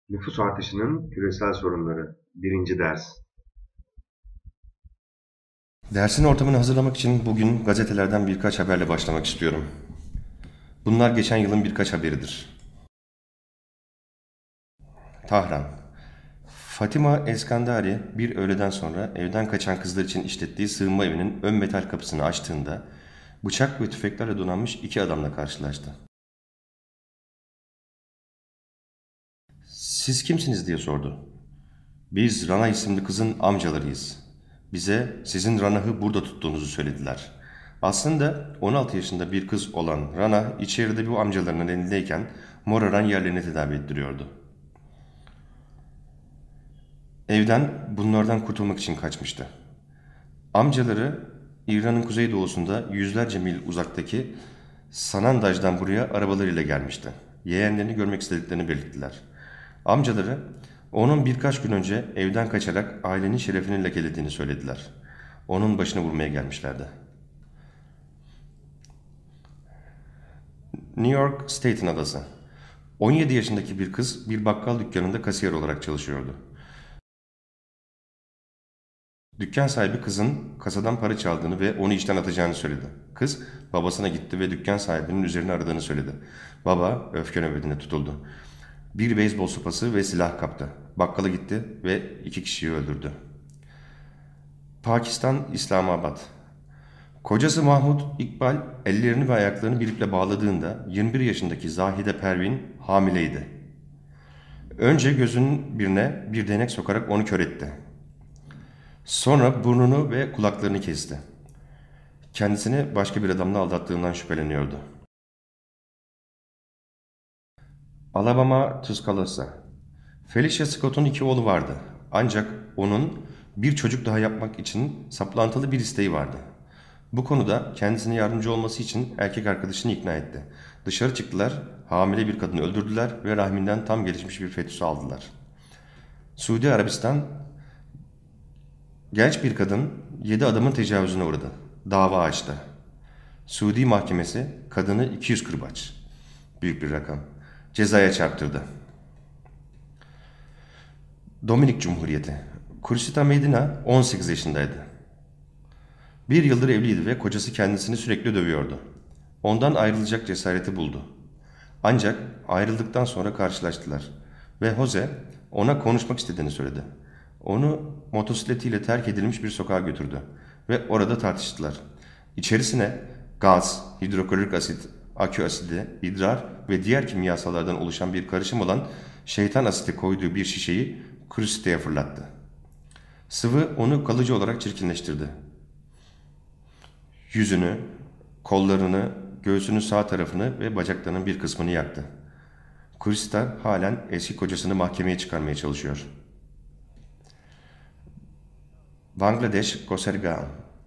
Nüfus artışının küresel sorunları. Birinci ders. Dersin ortamını hazırlamak için bugün gazetelerden birkaç haberle başlamak istiyorum. Bunlar geçen yılın birkaç haberidir. Tahran. Fatima Eskandari bir öğleden sonra evden kaçan kızlar için işlettiği sığınma evinin ön metal kapısını açtığında bıçak ve tüfeklerle donanmış iki adamla karşılaştı. "Siz kimsiniz?" diye sordu. "Biz Rana isimli kızın amcalarıyız. Bize sizin Rana'yı burada tuttuğunuzu söylediler." Aslında 16 yaşında bir kız olan Rana içeride bu amcalarının elindeyken moraran yerlerini tedavi ettiriyordu. Evden bunlardan kurtulmak için kaçmıştı. Amcaları İran'ın kuzeydoğusunda yüzlerce mil uzaktaki Sanandaj'dan buraya arabalarıyla gelmişti. Yeğenlerini görmek istediklerini belirttiler. Amcaları onun birkaç gün önce evden kaçarak ailenin şerefini lekelediğini söylediler. Onun başını vurmaya gelmişlerdi. New York Staten Adası. 17 yaşındaki bir kız bir bakkal dükkanında kasiyer olarak çalışıyordu. Dükkan sahibi kızın kasadan para çaldığını ve onu işten atacağını söyledi. Kız babasına gitti ve dükkan sahibinin üzerine aradığını söyledi. Baba öfke nöbetine tutuldu. Bir beyzbol sopası ve silah kaptı. Bakkala gitti ve iki kişiyi öldürdü. Pakistan, İslamabad. Kocası Mahmut İkbal ellerini ve ayaklarını bir iple bağladığında 21 yaşındaki Zahide Pervin hamileydi. Önce gözünün birine bir değnek sokarak onu kör etti. Sonra burnunu ve kulaklarını kesti. Kendisini başka bir adamla aldattığından şüpheleniyordu. Alabama Tuscaloosa. Felicia Scott'un iki oğlu vardı. Ancak onun bir çocuk daha yapmak için saplantılı bir isteği vardı. Bu konuda kendisine yardımcı olması için erkek arkadaşını ikna etti. Dışarı çıktılar, hamile bir kadını öldürdüler ve rahminden tam gelişmiş bir fetüsü aldılar. Suudi Arabistan, genç bir kadın 7 adamın tecavüzüne uğradı. Dava açtı. Suudi mahkemesi kadını 200 kırbaç, büyük bir rakam, cezaya çarptırdı. Dominik Cumhuriyeti. Kursita Medina 18 yaşındaydı. Bir yıldır evliydi ve kocası kendisini sürekli dövüyordu. Ondan ayrılacak cesareti buldu. Ancak ayrıldıktan sonra karşılaştılar ve Jose ona konuşmak istediğini söyledi. Onu motosikletiyle terk edilmiş bir sokağa götürdü ve orada tartıştılar. İçerisine gaz, hidroklorik asit, akü asidi, idrar ve diğer kimyasallardan oluşan bir karışım olan şeytan asiti koyduğu bir şişeyi Crucite'ye fırlattı. Sıvı onu kalıcı olarak çirkinleştirdi. Yüzünü, kollarını, göğsünün sağ tarafını ve bacaklarının bir kısmını yaktı. Krista halen eski kocasını mahkemeye çıkarmaya çalışıyor. Bangladeş, Kosergaon.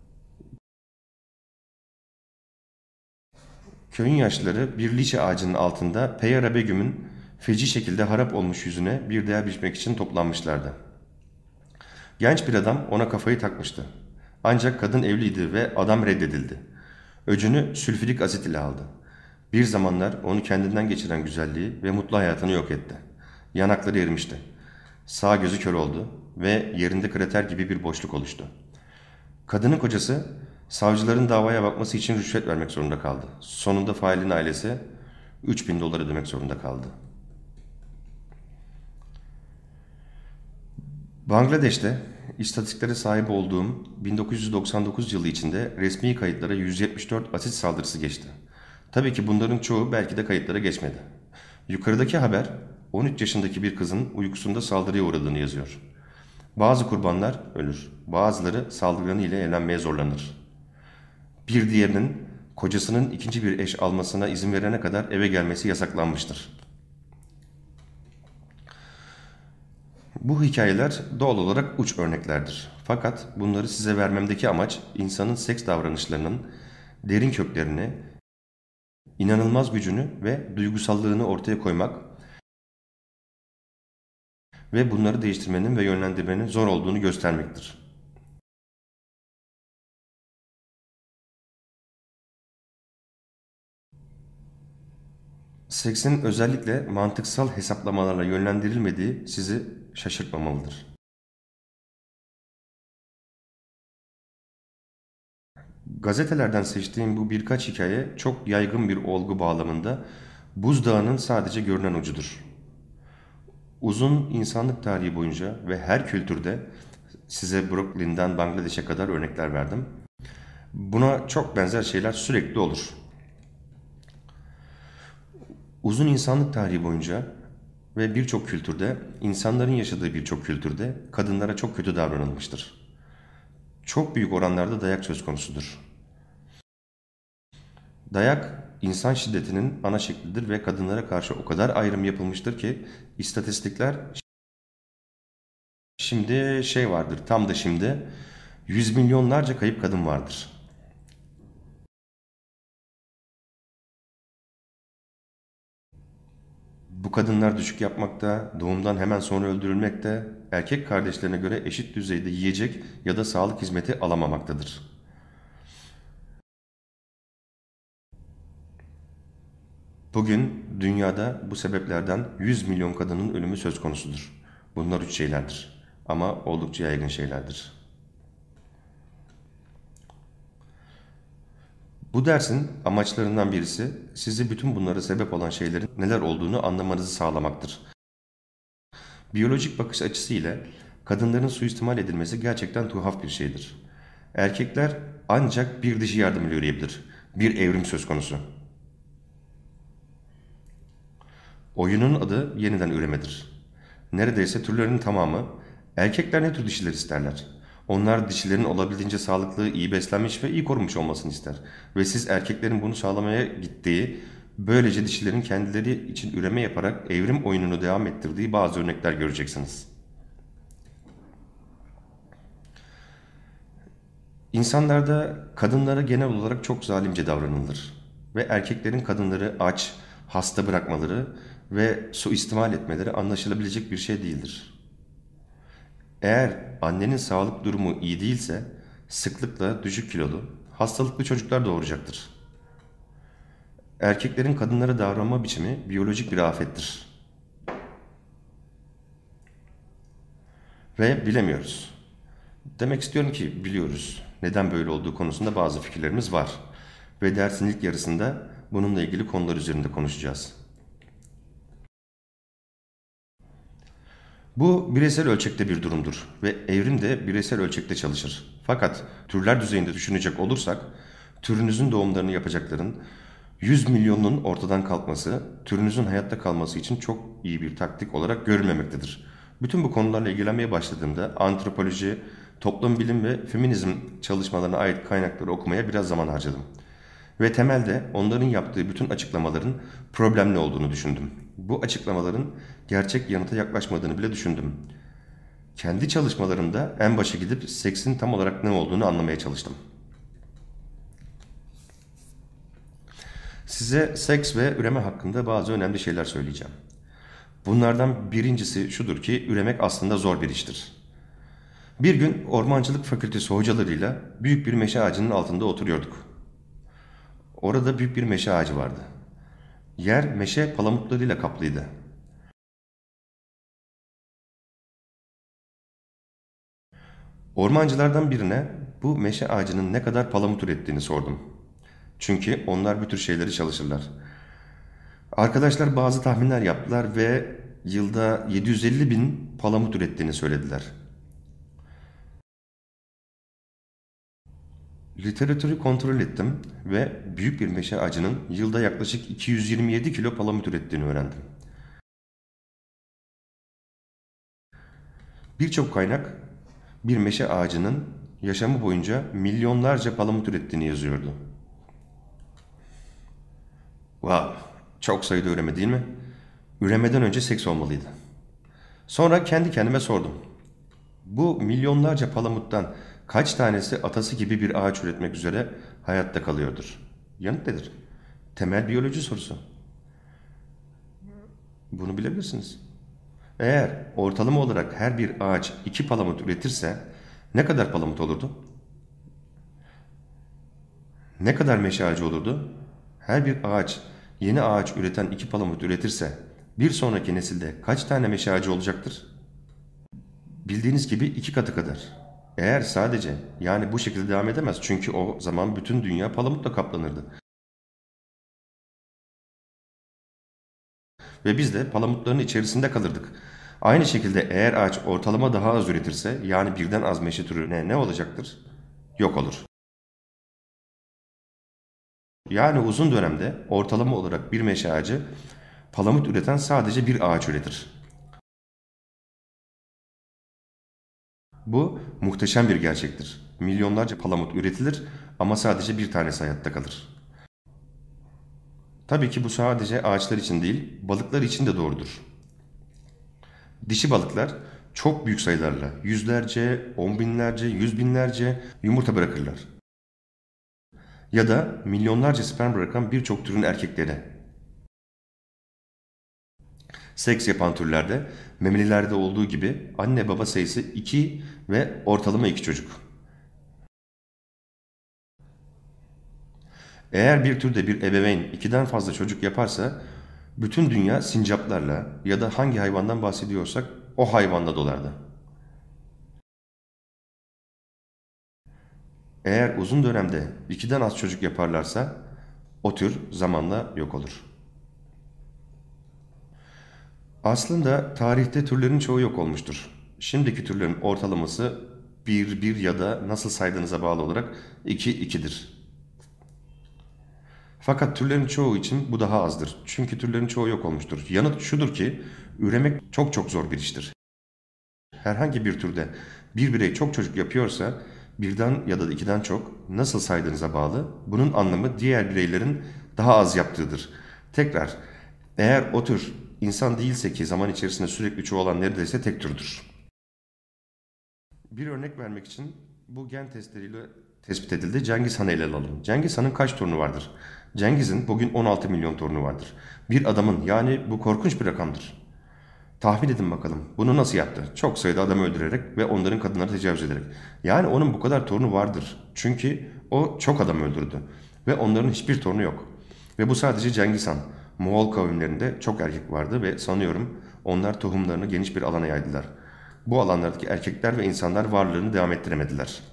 Köyün yaşlıları bir liçe ağacının altında Peyara Begüm'ün feci şekilde harap olmuş yüzüne bir değer biçmek için toplanmışlardı. Genç bir adam ona kafayı takmıştı. Ancak kadın evliydi ve adam reddedildi. Öcünü sülfürik asit ile aldı. Bir zamanlar onu kendinden geçiren güzelliği ve mutlu hayatını yok etti. Yanakları erimişti. Sağ gözü kör oldu ve yerinde krater gibi bir boşluk oluştu. Kadının kocası savcıların davaya bakması için rüşvet vermek zorunda kaldı. Sonunda failin ailesi 3.000 dolar ödemek zorunda kaldı. Bangladeş'te istatistiklere sahip olduğum 1999 yılı içinde resmi kayıtlara 174 asit saldırısı geçti. Tabii ki bunların çoğu belki de kayıtlara geçmedi. Yukarıdaki haber 13 yaşındaki bir kızın uykusunda saldırıya uğradığını yazıyor. Bazı kurbanlar ölür, bazıları saldırganı ile evlenmeye zorlanır. Bir diğerinin kocasının ikinci bir eş almasına izin verene kadar eve gelmesi yasaklanmıştır. Bu hikayeler doğal olarak uç örneklerdir. Fakat bunları size vermemdeki amaç insanın seks davranışlarının derin köklerini, inanılmaz gücünü ve duygusallığını ortaya koymak ve bunları değiştirmenin ve yönlendirmenin zor olduğunu göstermektir. Seksin özellikle mantıksal hesaplamalarla yönlendirilmediği sizi şaşırtmamalıdır. Gazetelerden seçtiğim bu birkaç hikaye çok yaygın bir olgu bağlamında buzdağının sadece görünen ucudur. Uzun insanlık tarihi boyunca ve her kültürde size Brooklyn'den Bangladeş'e kadar örnekler verdim. Buna çok benzer şeyler sürekli olur. Uzun insanlık tarihi boyunca ve birçok kültürde, insanların yaşadığı birçok kültürde kadınlara çok kötü davranılmıştır. Çok büyük oranlarda dayak söz konusudur. Dayak, insan şiddetinin ana şeklidir ve kadınlara karşı o kadar ayrım yapılmıştır ki istatistikler şimdi vardır, tam da şimdi yüz milyonlarca kayıp kadın vardır. Bu kadınlar düşük yapmakta, doğumdan hemen sonra öldürülmekte, erkek kardeşlerine göre eşit düzeyde yiyecek ya da sağlık hizmeti alamamaktadır. Bugün dünyada bu sebeplerden 100 milyon kadının ölümü söz konusudur. Bunlar üç şeylerdir. Ama oldukça yaygın şeylerdir. Bu dersin amaçlarından birisi sizi bütün bunlara sebep olan şeylerin neler olduğunu anlamanızı sağlamaktır. Biyolojik bakış açısı ile kadınların suistimal edilmesi gerçekten tuhaf bir şeydir. Erkekler ancak bir dişi yardımıyla üreyebilir. Bir evrim söz konusu. Oyunun adı yeniden üremedir. Neredeyse türlerin tamamı erkekler ne tür dişiler isterler? Onlar dişilerin olabildiğince sağlıklı, iyi beslenmiş ve iyi korunmuş olmasını ister. Ve siz erkeklerin bunu sağlamaya gittiği, böylece dişilerin kendileri için üreme yaparak evrim oyununu devam ettirdiği bazı örnekler göreceksiniz. İnsanlarda kadınlara genel olarak çok zalimce davranılır ve erkeklerin kadınları aç, hasta bırakmaları ve suistimal etmeleri anlaşılabilecek bir şey değildir. Eğer annenin sağlık durumu iyi değilse sıklıkla düşük kilolu, hastalıklı çocuklar doğuracaktır. Erkeklerin kadınlara davranma biçimi biyolojik bir afettir ve bilemiyoruz. Demek istiyorum ki biliyoruz. Neden böyle olduğu konusunda bazı fikirlerimiz var. Ve dersin ilk yarısında bununla ilgili konular üzerinde konuşacağız. Bu bireysel ölçekte bir durumdur ve evrim de bireysel ölçekte çalışır. Fakat türler düzeyinde düşünecek olursak, türünüzün doğumlarını yapacakların 100 milyonun ortadan kalkması, türünüzün hayatta kalması için çok iyi bir taktik olarak görülmemektedir. Bütün bu konularla ilgilenmeye başladığımda antropoloji, toplum bilim ve feminizm çalışmalarına ait kaynakları okumaya biraz zaman harcadım. Ve temelde onların yaptığı bütün açıklamaların problemli olduğunu düşündüm. Bu açıklamaların gerçek yanıta yaklaşmadığını bile düşündüm. Kendi çalışmalarımda en başa gidip seksin tam olarak ne olduğunu anlamaya çalıştım. Size seks ve üreme hakkında bazı önemli şeyler söyleyeceğim. Bunlardan birincisi şudur ki üremek aslında zor bir iştir. Bir gün ormancılık fakültesi hocalarıyla büyük bir meşe ağacının altında oturuyorduk. Orada büyük bir meşe ağacı vardı. Yer meşe palamutlarıyla kaplıydı. Ormancılardan birine bu meşe ağacının ne kadar palamut ürettiğini sordum. Çünkü onlar bu tür şeyleri çalışırlar. Arkadaşlar bazı tahminler yaptılar ve yılda 750 bin palamut ürettiğini söylediler. Literatürü kontrol ettim ve büyük bir meşe ağacının yılda yaklaşık 227 kilo palamut ürettiğini öğrendim. Birçok kaynak bir meşe ağacının yaşamı boyunca milyonlarca palamut ürettiğini yazıyordu. Wow, çok sayıda üreme değil mi? Üremeden önce seks olmalıydı. Sonra kendi kendime sordum. Bu milyonlarca palamuttan kaç tanesi atası gibi bir ağaç üretmek üzere hayatta kalıyordur? Yanıt nedir? Temel biyoloji sorusu. Bunu bilebilirsiniz. Eğer ortalama olarak her bir ağaç 2 palamut üretirse ne kadar palamut olurdu? Ne kadar meşe ağacı olurdu? Her bir ağaç yeni ağaç üreten 2 palamut üretirse bir sonraki nesilde kaç tane meşe ağacı olacaktır? Bildiğiniz gibi 2 katı kadar. Eğer sadece yani bu şekilde devam edemez çünkü o zaman bütün dünya palamutla kaplanırdı. Ve biz de palamutların içerisinde kalırdık. Aynı şekilde eğer ağaç ortalama daha az üretirse yani birden az meşe türü ne olacaktır? Yok olur. Yani uzun dönemde ortalama olarak bir meşe ağacı palamut üreten sadece bir ağaç üretir. Bu muhteşem bir gerçektir. Milyonlarca palamut üretilir ama sadece bir tanesi hayatta kalır. Tabii ki bu sadece ağaçlar için değil, balıklar için de doğrudur. Dişi balıklar çok büyük sayılarla yüzlerce, on binlerce, yüz binlerce yumurta bırakırlar. Ya da milyonlarca sperm bırakan birçok türün erkekleri. Seks yapan türlerde memelilerde olduğu gibi anne baba sayısı 2 ve ortalama 2 çocuk. Eğer bir türde bir ebeveyn 2'den fazla çocuk yaparsa bütün dünya sincaplarla ya da hangi hayvandan bahsediyorsak o hayvanla dolardı. Eğer uzun dönemde 2'den az çocuk yaparlarsa o tür zamanla yok olur. Aslında tarihte türlerin çoğu yok olmuştur. Şimdiki türlerin ortalaması 1 ya da nasıl saydığınıza bağlı olarak 2'dir. Fakat türlerin çoğu için bu daha azdır. Çünkü türlerin çoğu yok olmuştur. Yanıt şudur ki üremek çok çok zor bir iştir. Herhangi bir türde bir birey çok çocuk yapıyorsa birden ya da 2'den çok nasıl saydığınıza bağlı. Bunun anlamı diğer bireylerin daha az yaptığıdır. Tekrar eğer o tür insan değilse ki zaman içerisinde sürekli çoğalan neredeyse tek türdür. Bir örnek vermek için bu gen testleriyle tespit edildi. Cengiz Han'ı ele alalım. Cengiz Han'ın kaç torunu vardır? Cengiz'in bugün 16 milyon torunu vardır. Bir adamın yani bu korkunç bir rakamdır. Tahmin edin bakalım bunu nasıl yaptı? Çok sayıda adam öldürerek ve onların kadınlara tecavüz ederek. Yani onun bu kadar torunu vardır. Çünkü o çok adam öldürdü. Ve onların hiçbir torunu yok. Ve bu sadece Cengiz Han. Moğol kavimlerinde çok erkek vardı ve sanıyorum onlar tohumlarını geniş bir alana yaydılar. Bu alanlardaki erkekler ve insanlar varlığını devam ettiremediler.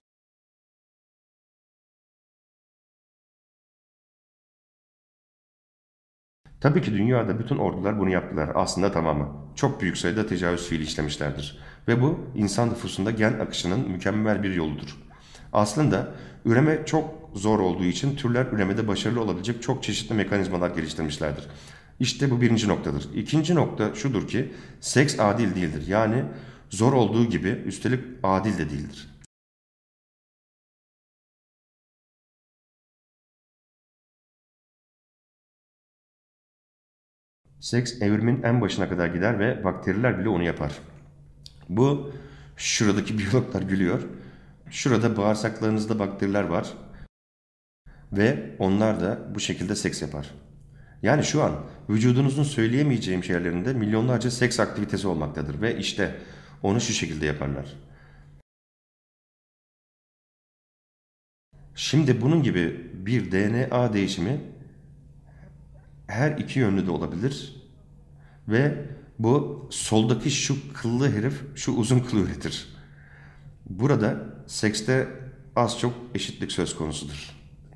Tabii ki dünyada bütün ordular bunu yaptılar. Aslında tamamı. Çok büyük sayıda tecavüz fiili işlemişlerdir. Ve bu insan nüfusunda gen akışının mükemmel bir yoludur. Aslında üreme çok zor olduğu için türler üremede başarılı olabilecek çok çeşitli mekanizmalar geliştirmişlerdir. İşte bu birinci noktadır. İkinci nokta şudur ki seks adil değildir. Yani zor olduğu gibi üstelik adil de değildir. Seks evrimin en başına kadar gider ve bakteriler bile onu yapar. Bu şuradaki biyologlar gülüyor. Şurada bağırsaklarınızda bakteriler var ve onlar da bu şekilde seks yapar. Yani şu an vücudunuzun söyleyemeyeceğim şeylerinde milyonlarca seks aktivitesi olmaktadır ve işte onu şu şekilde yaparlar. Şimdi bunun gibi bir DNA değişimi her iki yönlü de olabilir ve bu soldaki şu kıllı herif şu uzun kılı üretir. Burada sekste az çok eşitlik söz konusudur.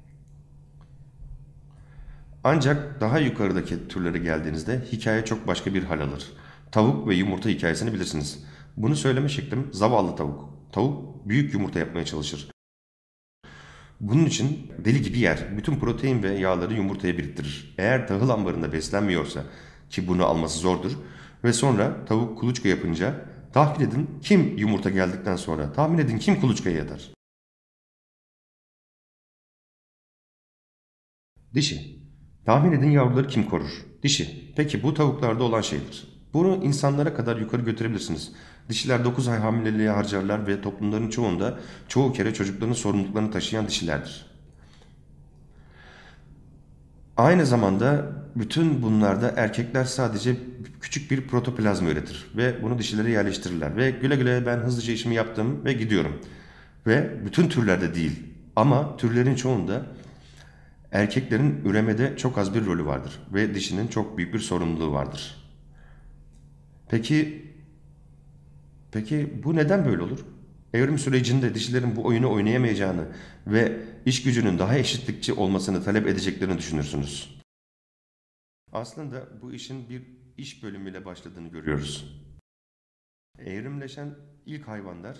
Ancak daha yukarıdaki türlere geldiğinizde hikaye çok başka bir hal alır. Tavuk ve yumurta hikayesini bilirsiniz. Bunu söyleme şeklim zavallı tavuk. Tavuk büyük yumurta yapmaya çalışır. Bunun için deli gibi yer. Bütün protein ve yağları yumurtaya biriktirir. Eğer tahıl ambarında beslenmiyorsa ki bunu alması zordur ve sonra tavuk kuluçka yapınca tahmin edin kim yumurta geldikten sonra tahmin edin kim kuluçkaya yatar? Dişi. Tahmin edin yavruları kim korur? Dişi. Peki bu tavuklarda olan şeydir. Bunu insanlara kadar yukarı götürebilirsiniz. Dişiler 9 ay hamileliğe harcarlar ve toplumların çoğunda çoğu kere çocukların sorumluluklarını taşıyan dişilerdir. Aynı zamanda bütün bunlarda erkekler sadece küçük bir protoplazma üretir ve bunu dişilere yerleştirirler ve güle güle ben hızlıca işimi yaptım ve gidiyorum. Ve bütün türlerde değil ama türlerin çoğunda Erkeklerin üremede çok az bir rolü vardır ve dişinin çok büyük bir sorumluluğu vardır. Peki, peki bu neden böyle olur? Evrim sürecinde dişilerin bu oyunu oynayamayacağını ve iş gücünün daha eşitlikçi olmasını talep edeceklerini düşünürsünüz. Aslında bu işin bir iş bölümüyle başladığını görüyoruz. Evrimleşen ilk hayvanlar,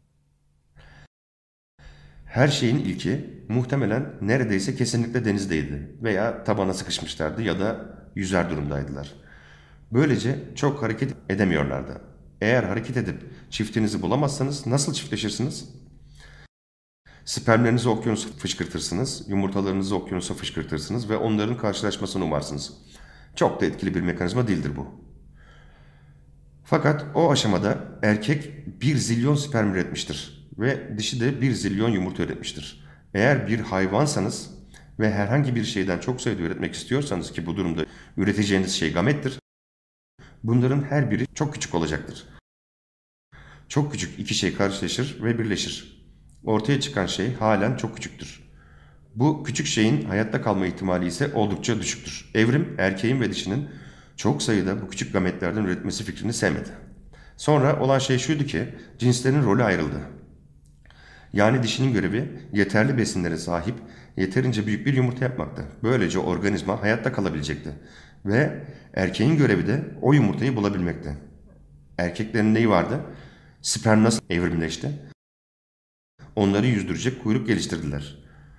her şeyin ilki muhtemelen neredeyse kesinlikle denizdeydi veya tabana sıkışmışlardı ya da yüzer durumdaydılar. Böylece çok hareket edemiyorlardı. Eğer hareket edip çiftinizi bulamazsanız nasıl çiftleşirsiniz? Spermlerinizi okyanusa fışkırtırsınız, yumurtalarınızı okyanusa fışkırtırsınız ve onların karşılaşmasını umarsınız. Çok da etkili bir mekanizma değildir bu. Fakat o aşamada erkek 1 zilyon sperm üretmiştir ve dişi de 1 zilyon yumurta üretmiştir. Eğer bir hayvansanız ve herhangi bir şeyden çok sayıda üretmek istiyorsanız ki bu durumda üreteceğiniz şey gamettir, bunların her biri çok küçük olacaktır. Çok küçük iki şey karşılaşır ve birleşir. Ortaya çıkan şey halen çok küçüktür. Bu küçük şeyin hayatta kalma ihtimali ise oldukça düşüktür. Evrim erkeğin ve dişinin çok sayıda bu küçük gametlerden üretmesi fikrini sevmedi. Sonra olan şey şuydu ki cinslerin rolü ayrıldı. Yani dişinin görevi yeterli besinlere sahip yeterince büyük bir yumurta yapmaktı. Böylece organizma hayatta kalabilecekti. Ve erkeğin görevi de o yumurtayı bulabilmekti. Erkeklerin neyi vardı? Sperm nasıl evrimleşti? Onları yüzdürecek kuyruk geliştirdiler.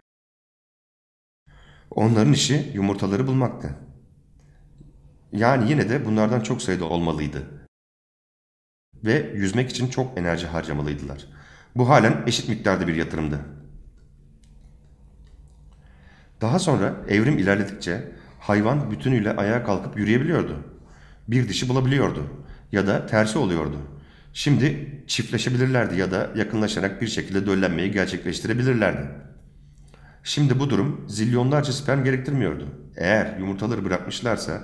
Onların işi yumurtaları bulmaktı. Yani yine de bunlardan çok sayıda olmalıydı. Ve yüzmek için çok enerji harcamalıydılar. Bu halen eşit miktarda bir yatırımdı. Daha sonra evrim ilerledikçe hayvan bütünüyle ayağa kalkıp yürüyebiliyordu. Bir dişi bulabiliyordu ya da tersi oluyordu. Şimdi çiftleşebilirlerdi ya da yakınlaşarak bir şekilde döllenmeyi gerçekleştirebilirlerdi. Şimdi bu durum zilyonlarca sperm gerektirmiyordu. Eğer yumurtaları bırakmışlarsa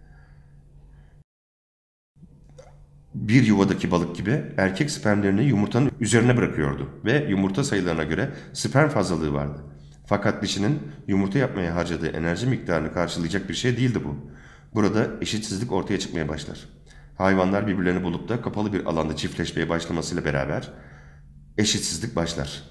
bir yuvadaki balık gibi erkek spermlerini yumurtanın üzerine bırakıyordu ve yumurta sayılarına göre sperm fazlalığı vardı. Fakat dişinin yumurta yapmaya harcadığı enerji miktarını karşılayacak bir şey değildi bu. Burada eşitsizlik ortaya çıkmaya başlar. Hayvanlar birbirlerini bulup da kapalı bir alanda çiftleşmeye başlamasıyla beraber eşitsizlik başlar.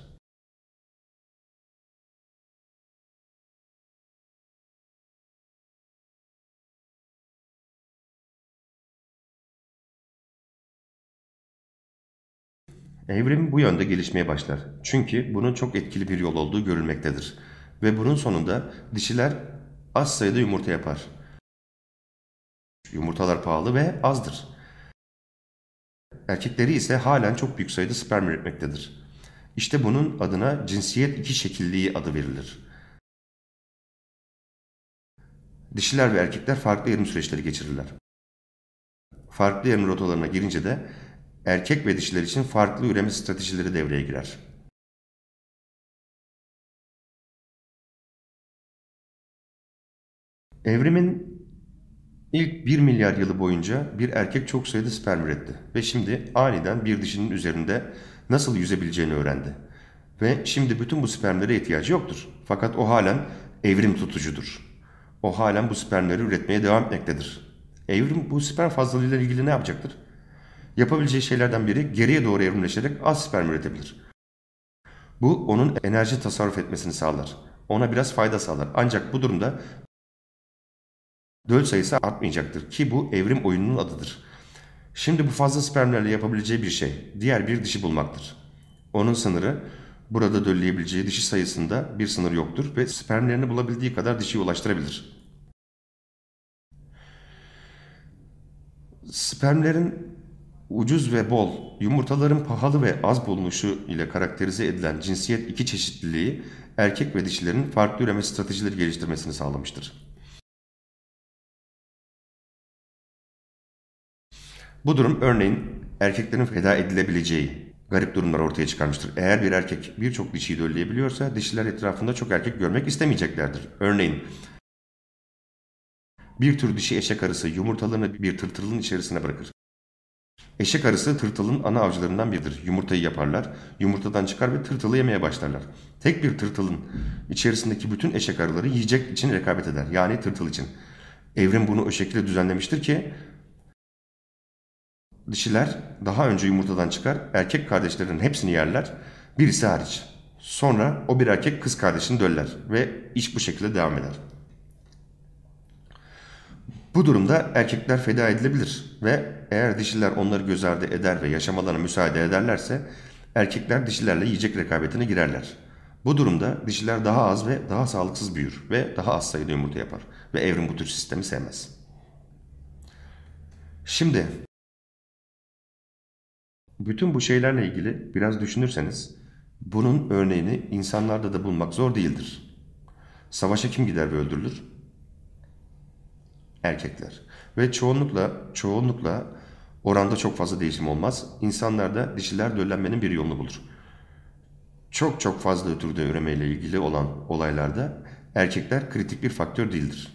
Evrim bu yönde gelişmeye başlar. Çünkü bunun çok etkili bir yol olduğu görülmektedir. Ve bunun sonunda dişiler az sayıda yumurta yapar. Yumurtalar pahalı ve azdır. Erkekleri ise halen çok büyük sayıda sperm üretmektedir. İşte bunun adına cinsiyet iki şekilliği adı verilir. Dişiler ve erkekler farklı evrim süreçleri geçirirler. Farklı evrim rotalarına girince de erkek ve dişiler için farklı üreme stratejileri devreye girer. Evrimin ilk 1 milyar yılı boyunca bir erkek çok sayıda sperm üretti ve şimdi aniden bir dişinin üzerinde nasıl yüzebileceğini öğrendi. Ve şimdi bütün bu spermlere ihtiyacı yoktur. Fakat o halen evrim tutucudur. O halen bu spermleri üretmeye devam etmektedir. Evrim bu sperm fazlalığıyla ilgili ne yapacaktır? Yapabileceği şeylerden biri geriye doğru evrimleşerek az sperm üretebilir. Bu onun enerji tasarruf etmesini sağlar. Ona biraz fayda sağlar. Ancak bu durumda döl sayısı artmayacaktır ki bu evrim oyununun adıdır. Şimdi bu fazla spermlerle yapabileceği bir şey diğer bir dişi bulmaktır. Onun sınırı burada dölleyebileceği dişi sayısında bir sınır yoktur ve spermlerini bulabildiği kadar dişiye ulaştırabilir. Spermlerin ucuz ve bol, yumurtaların pahalı ve az bulunuşu ile karakterize edilen cinsiyet iki çeşitliliği erkek ve dişilerin farklı üreme stratejileri geliştirmesini sağlamıştır. Bu durum örneğin erkeklerin feda edilebileceği garip durumlar ortaya çıkarmıştır. Eğer bir erkek birçok dişiyi dölleyebiliyorsa dişiler etrafında çok erkek görmek istemeyeceklerdir. Örneğin bir tür dişi eşek arısı yumurtalarını bir tırtılın içerisine bırakır. Eşek arısı tırtılın ana avcılarından biridir. Yumurtayı yaparlar, yumurtadan çıkar ve tırtılı yemeye başlarlar. Tek bir tırtılın içerisindeki bütün eşek arıları yiyecek için rekabet eder. Yani tırtıl için. Evrim bunu o şekilde düzenlemiştir ki dişiler daha önce yumurtadan çıkar, erkek kardeşlerinin hepsini yerler, birisi hariç. Sonra o bir erkek kız kardeşini döller ve iş bu şekilde devam eder. Bu durumda erkekler feda edilebilir ve eğer dişiler onları göz ardı eder ve yaşamalarına müsaade ederlerse erkekler dişilerle yiyecek rekabetine girerler. Bu durumda dişiler daha az ve daha sağlıksız büyür ve daha az sayıda yumurta yapar ve evrim bu tür sistemi sevmez. Şimdi bütün bu şeylerle ilgili biraz düşünürseniz bunun örneğini insanlarda da bulmak zor değildir. Savaşa kim gider ve öldürülür? Erkekler. Ve çoğunlukla oranda çok fazla değişim olmaz. İnsanlarda dişiler döllenmenin bir yolunu bulur. Çok fazla türde üremeyle ilgili olan olaylarda erkekler kritik bir faktör değildir.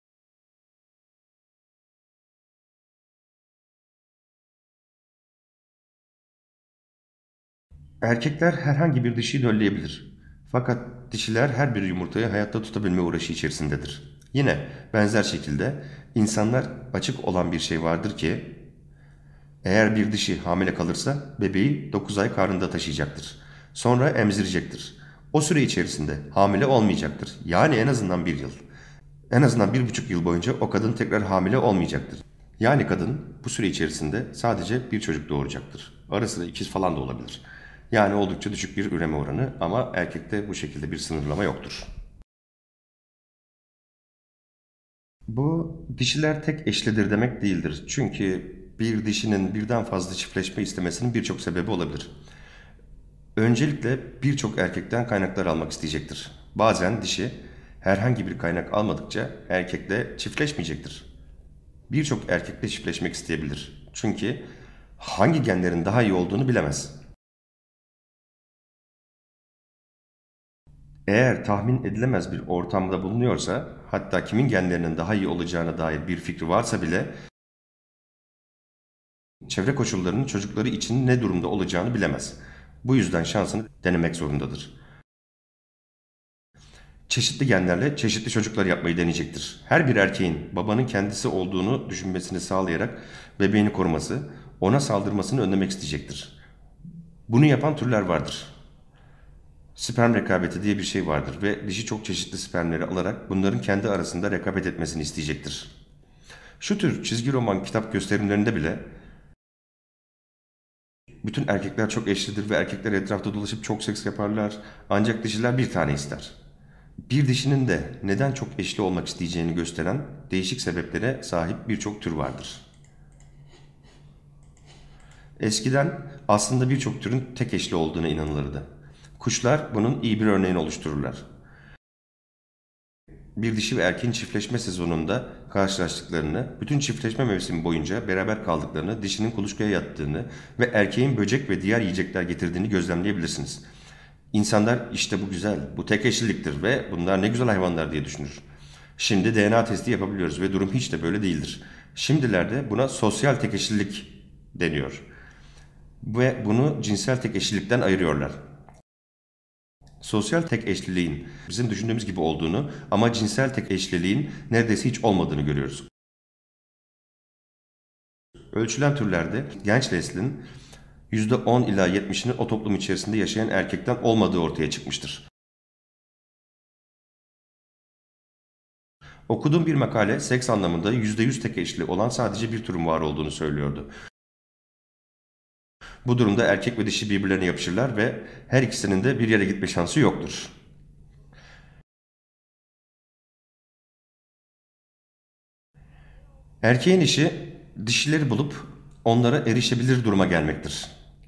Erkekler herhangi bir dişiyi dölleyebilir. Fakat dişiler her bir yumurtayı hayatta tutabilme uğraşı içerisindedir. Yine benzer şekilde insanlar açık olan bir şey vardır ki eğer bir dişi hamile kalırsa bebeği 9 ay karnında taşıyacaktır. Sonra emzirecektir. O süre içerisinde hamile olmayacaktır. Yani en azından bir yıl. En azından 1,5 yıl boyunca o kadın tekrar hamile olmayacaktır. Yani kadın bu süre içerisinde sadece bir çocuk doğuracaktır. Ara sıra ikiz falan da olabilir. Yani oldukça düşük bir üreme oranı ama erkekte bu şekilde bir sınırlama yoktur. Bu dişiler tek eşlidir demek değildir. Çünkü bir dişinin birden fazla çiftleşme istemesinin birçok sebebi olabilir. Öncelikle birçok erkekten kaynaklar almak isteyecektir. Bazen dişi herhangi bir kaynak almadıkça erkekle çiftleşmeyecektir. Birçok erkekle çiftleşmek isteyebilir. Çünkü hangi genlerin daha iyi olduğunu bilemez. Eğer tahmin edilemez bir ortamda bulunuyorsa, hatta kimin genlerinin daha iyi olacağına dair bir fikri varsa bile, çevre koşullarının çocukları için ne durumda olacağını bilemez. Bu yüzden şansını denemek zorundadır. Çeşitli genlerle çeşitli çocuklar yapmayı deneyecektir. Her bir erkeğin babanın kendisi olduğunu düşünmesini sağlayarak bebeğini koruması, ona saldırmasını önlemek isteyecektir. Bunu yapan türler vardır. Sperm rekabeti diye bir şey vardır ve dişi çok çeşitli spermleri alarak bunların kendi arasında rekabet etmesini isteyecektir. Şu tür çizgi roman kitap gösterimlerinde bile bütün erkekler çok eşlidir ve erkekler etrafta dolaşıp çok seks yaparlar ancak dişiler bir tane ister. Bir dişinin de neden çok eşli olmak isteyeceğini gösteren değişik sebeplere sahip birçok tür vardır. Eskiden aslında birçok türün tek eşli olduğuna inanılırdı. Kuşlar bunun iyi bir örneğini oluştururlar. Bir dişi ve erkeğin çiftleşme sezonunda karşılaştıklarını, bütün çiftleşme mevsimi boyunca beraber kaldıklarını, dişinin kuluçkaya yattığını ve erkeğin böcek ve diğer yiyecekler getirdiğini gözlemleyebilirsiniz. İnsanlar işte bu güzel, bu tek eşliliktir ve bunlar ne güzel hayvanlar diye düşünür. Şimdi DNA testi yapabiliyoruz ve durum hiç de böyle değildir. Şimdilerde buna sosyal tek eşlilik deniyor ve bunu cinsel tek eşlilikten ayırıyorlar. Sosyal tek eşliliğin bizim düşündüğümüz gibi olduğunu ama cinsel tek eşliliğin neredeyse hiç olmadığını görüyoruz. Ölçülen türlerde genç neslin %10 ila 70'inin o toplum içerisinde yaşayan erkekten olmadığı ortaya çıkmıştır. Okuduğum bir makale seks anlamında %100 tek eşli olan sadece bir türün var olduğunu söylüyordu. Bu durumda erkek ve dişi birbirlerine yapışırlar ve her ikisinin de bir yere gitme şansı yoktur. Erkeğin işi dişileri bulup onlara erişebilir duruma gelmektir.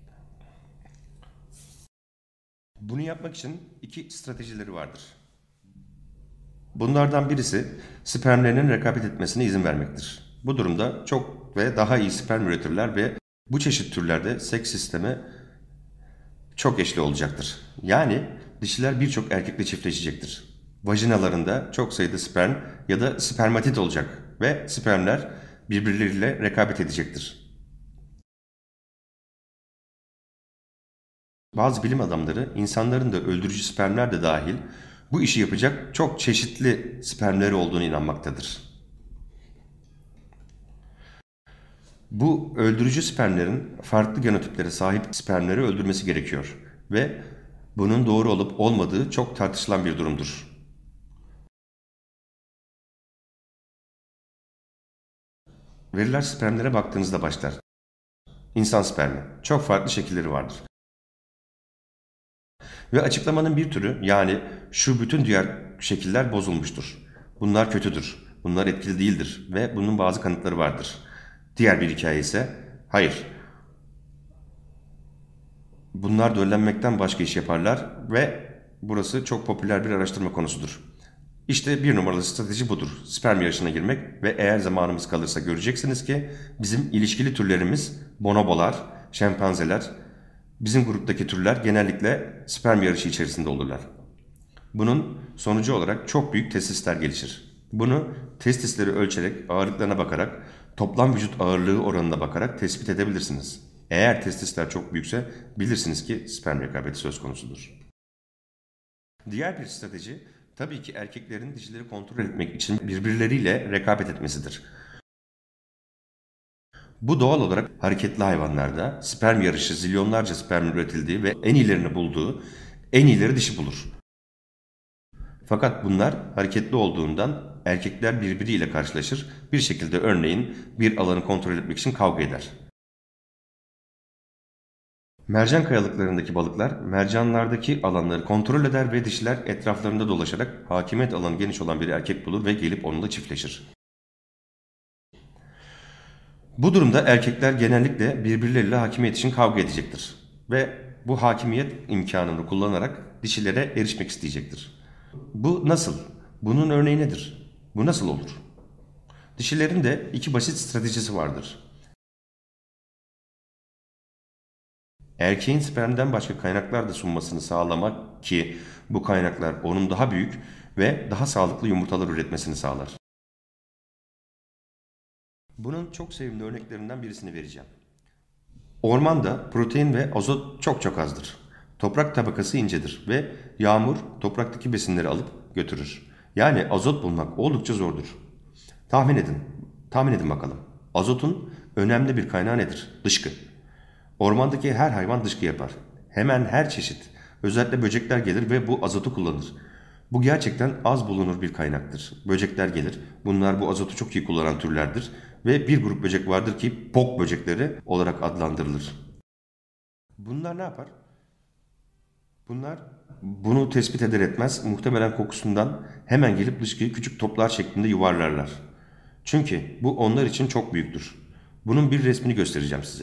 Bunu yapmak için iki stratejileri vardır. Bunlardan birisi spermlerinin rekabet etmesine izin vermektir. Bu durumda çok ve daha iyi sperm üretirler ve bu çeşit türlerde seks sistemi çok eşli olacaktır. Yani dişiler birçok erkekle çiftleşecektir. Vajinalarında çok sayıda sperm ya da spermatit olacak ve spermler birbirleriyle rekabet edecektir. Bazı bilim adamları insanların da öldürücü spermler de dahil bu işi yapacak çok çeşitli spermleri olduğunu inanmaktadır. Bu öldürücü spermlerin farklı genotiplere sahip spermleri öldürmesi gerekiyor ve bunun doğru olup olmadığı çok tartışılan bir durumdur. Veriler spermlere baktığınızda başlar. İnsan spermi. Çok farklı şekilleri vardır. Ve açıklamanın bir türü, yani şu bütün diğer şekiller bozulmuştur. Bunlar kötüdür. Bunlar etkili değildir ve bunun bazı kanıtları vardır. Diğer bir hikaye ise hayır. Bunlar döllenmekten başka iş yaparlar ve burası çok popüler bir araştırma konusudur. İşte bir numaralı strateji budur. Sperm yarışına girmek ve eğer zamanımız kalırsa göreceksiniz ki bizim ilişkili türlerimiz bonobolar, şempanzeler, bizim gruptaki türler genellikle sperm yarışı içerisinde olurlar. Bunun sonucu olarak çok büyük testisler gelişir. Bunu testisleri ölçerek, ağırlıklarına bakarak, toplam vücut ağırlığı oranına bakarak tespit edebilirsiniz. Eğer testisler çok büyükse bilirsiniz ki sperm rekabeti söz konusudur. Diğer bir strateji tabii ki erkeklerin dişileri kontrol etmek için birbirleriyle rekabet etmesidir. Bu doğal olarak hareketli hayvanlarda sperm yarışı zilyonlarca sperm üretildiği ve en iyilerini bulduğu en iyileri dişi bulur. Fakat bunlar hareketli olduğundan erkekler birbiriyle karşılaşır, bir şekilde örneğin bir alanı kontrol etmek için kavga eder. Mercan kayalıklarındaki balıklar mercanlardaki alanları kontrol eder ve dişiler etraflarında dolaşarak hakimiyet alanı geniş olan bir erkek bulur ve gelip onunla çiftleşir. Bu durumda erkekler genellikle birbirleriyle hakimiyet için kavga edecektir ve bu hakimiyet imkanını kullanarak dişilere erişmek isteyecektir. Bu nasıl? Bunun örneği nedir? Bu nasıl olur? Dişilerin de iki basit stratejisi vardır. Erkeğin spermden başka kaynaklar da sunmasını sağlamak ki bu kaynaklar onun daha büyük ve daha sağlıklı yumurtalar üretmesini sağlar. Bunun çok sevimli örneklerinden birisini vereceğim. Ormanda protein ve azot çok azdır. Toprak tabakası incedir ve yağmur topraktaki besinleri alıp götürür. Yani azot bulmak oldukça zordur. Tahmin edin, tahmin edin bakalım. Azotun önemli bir kaynağı nedir? Dışkı. Ormandaki her hayvan dışkı yapar. Hemen her çeşit. Özellikle böcekler gelir ve bu azotu kullanır. Bu gerçekten az bulunur bir kaynaktır. Böcekler gelir. Bunlar bu azotu çok iyi kullanan türlerdir. Ve bir grup böcek vardır ki pok böcekleri olarak adlandırılır. Bunlar ne yapar? Bunlar bunu tespit eder etmez muhtemelen kokusundan hemen gelip dışkıyı küçük toplar şeklinde yuvarlarlar. Çünkü bu onlar için çok büyüktür. Bunun bir resmini göstereceğim size.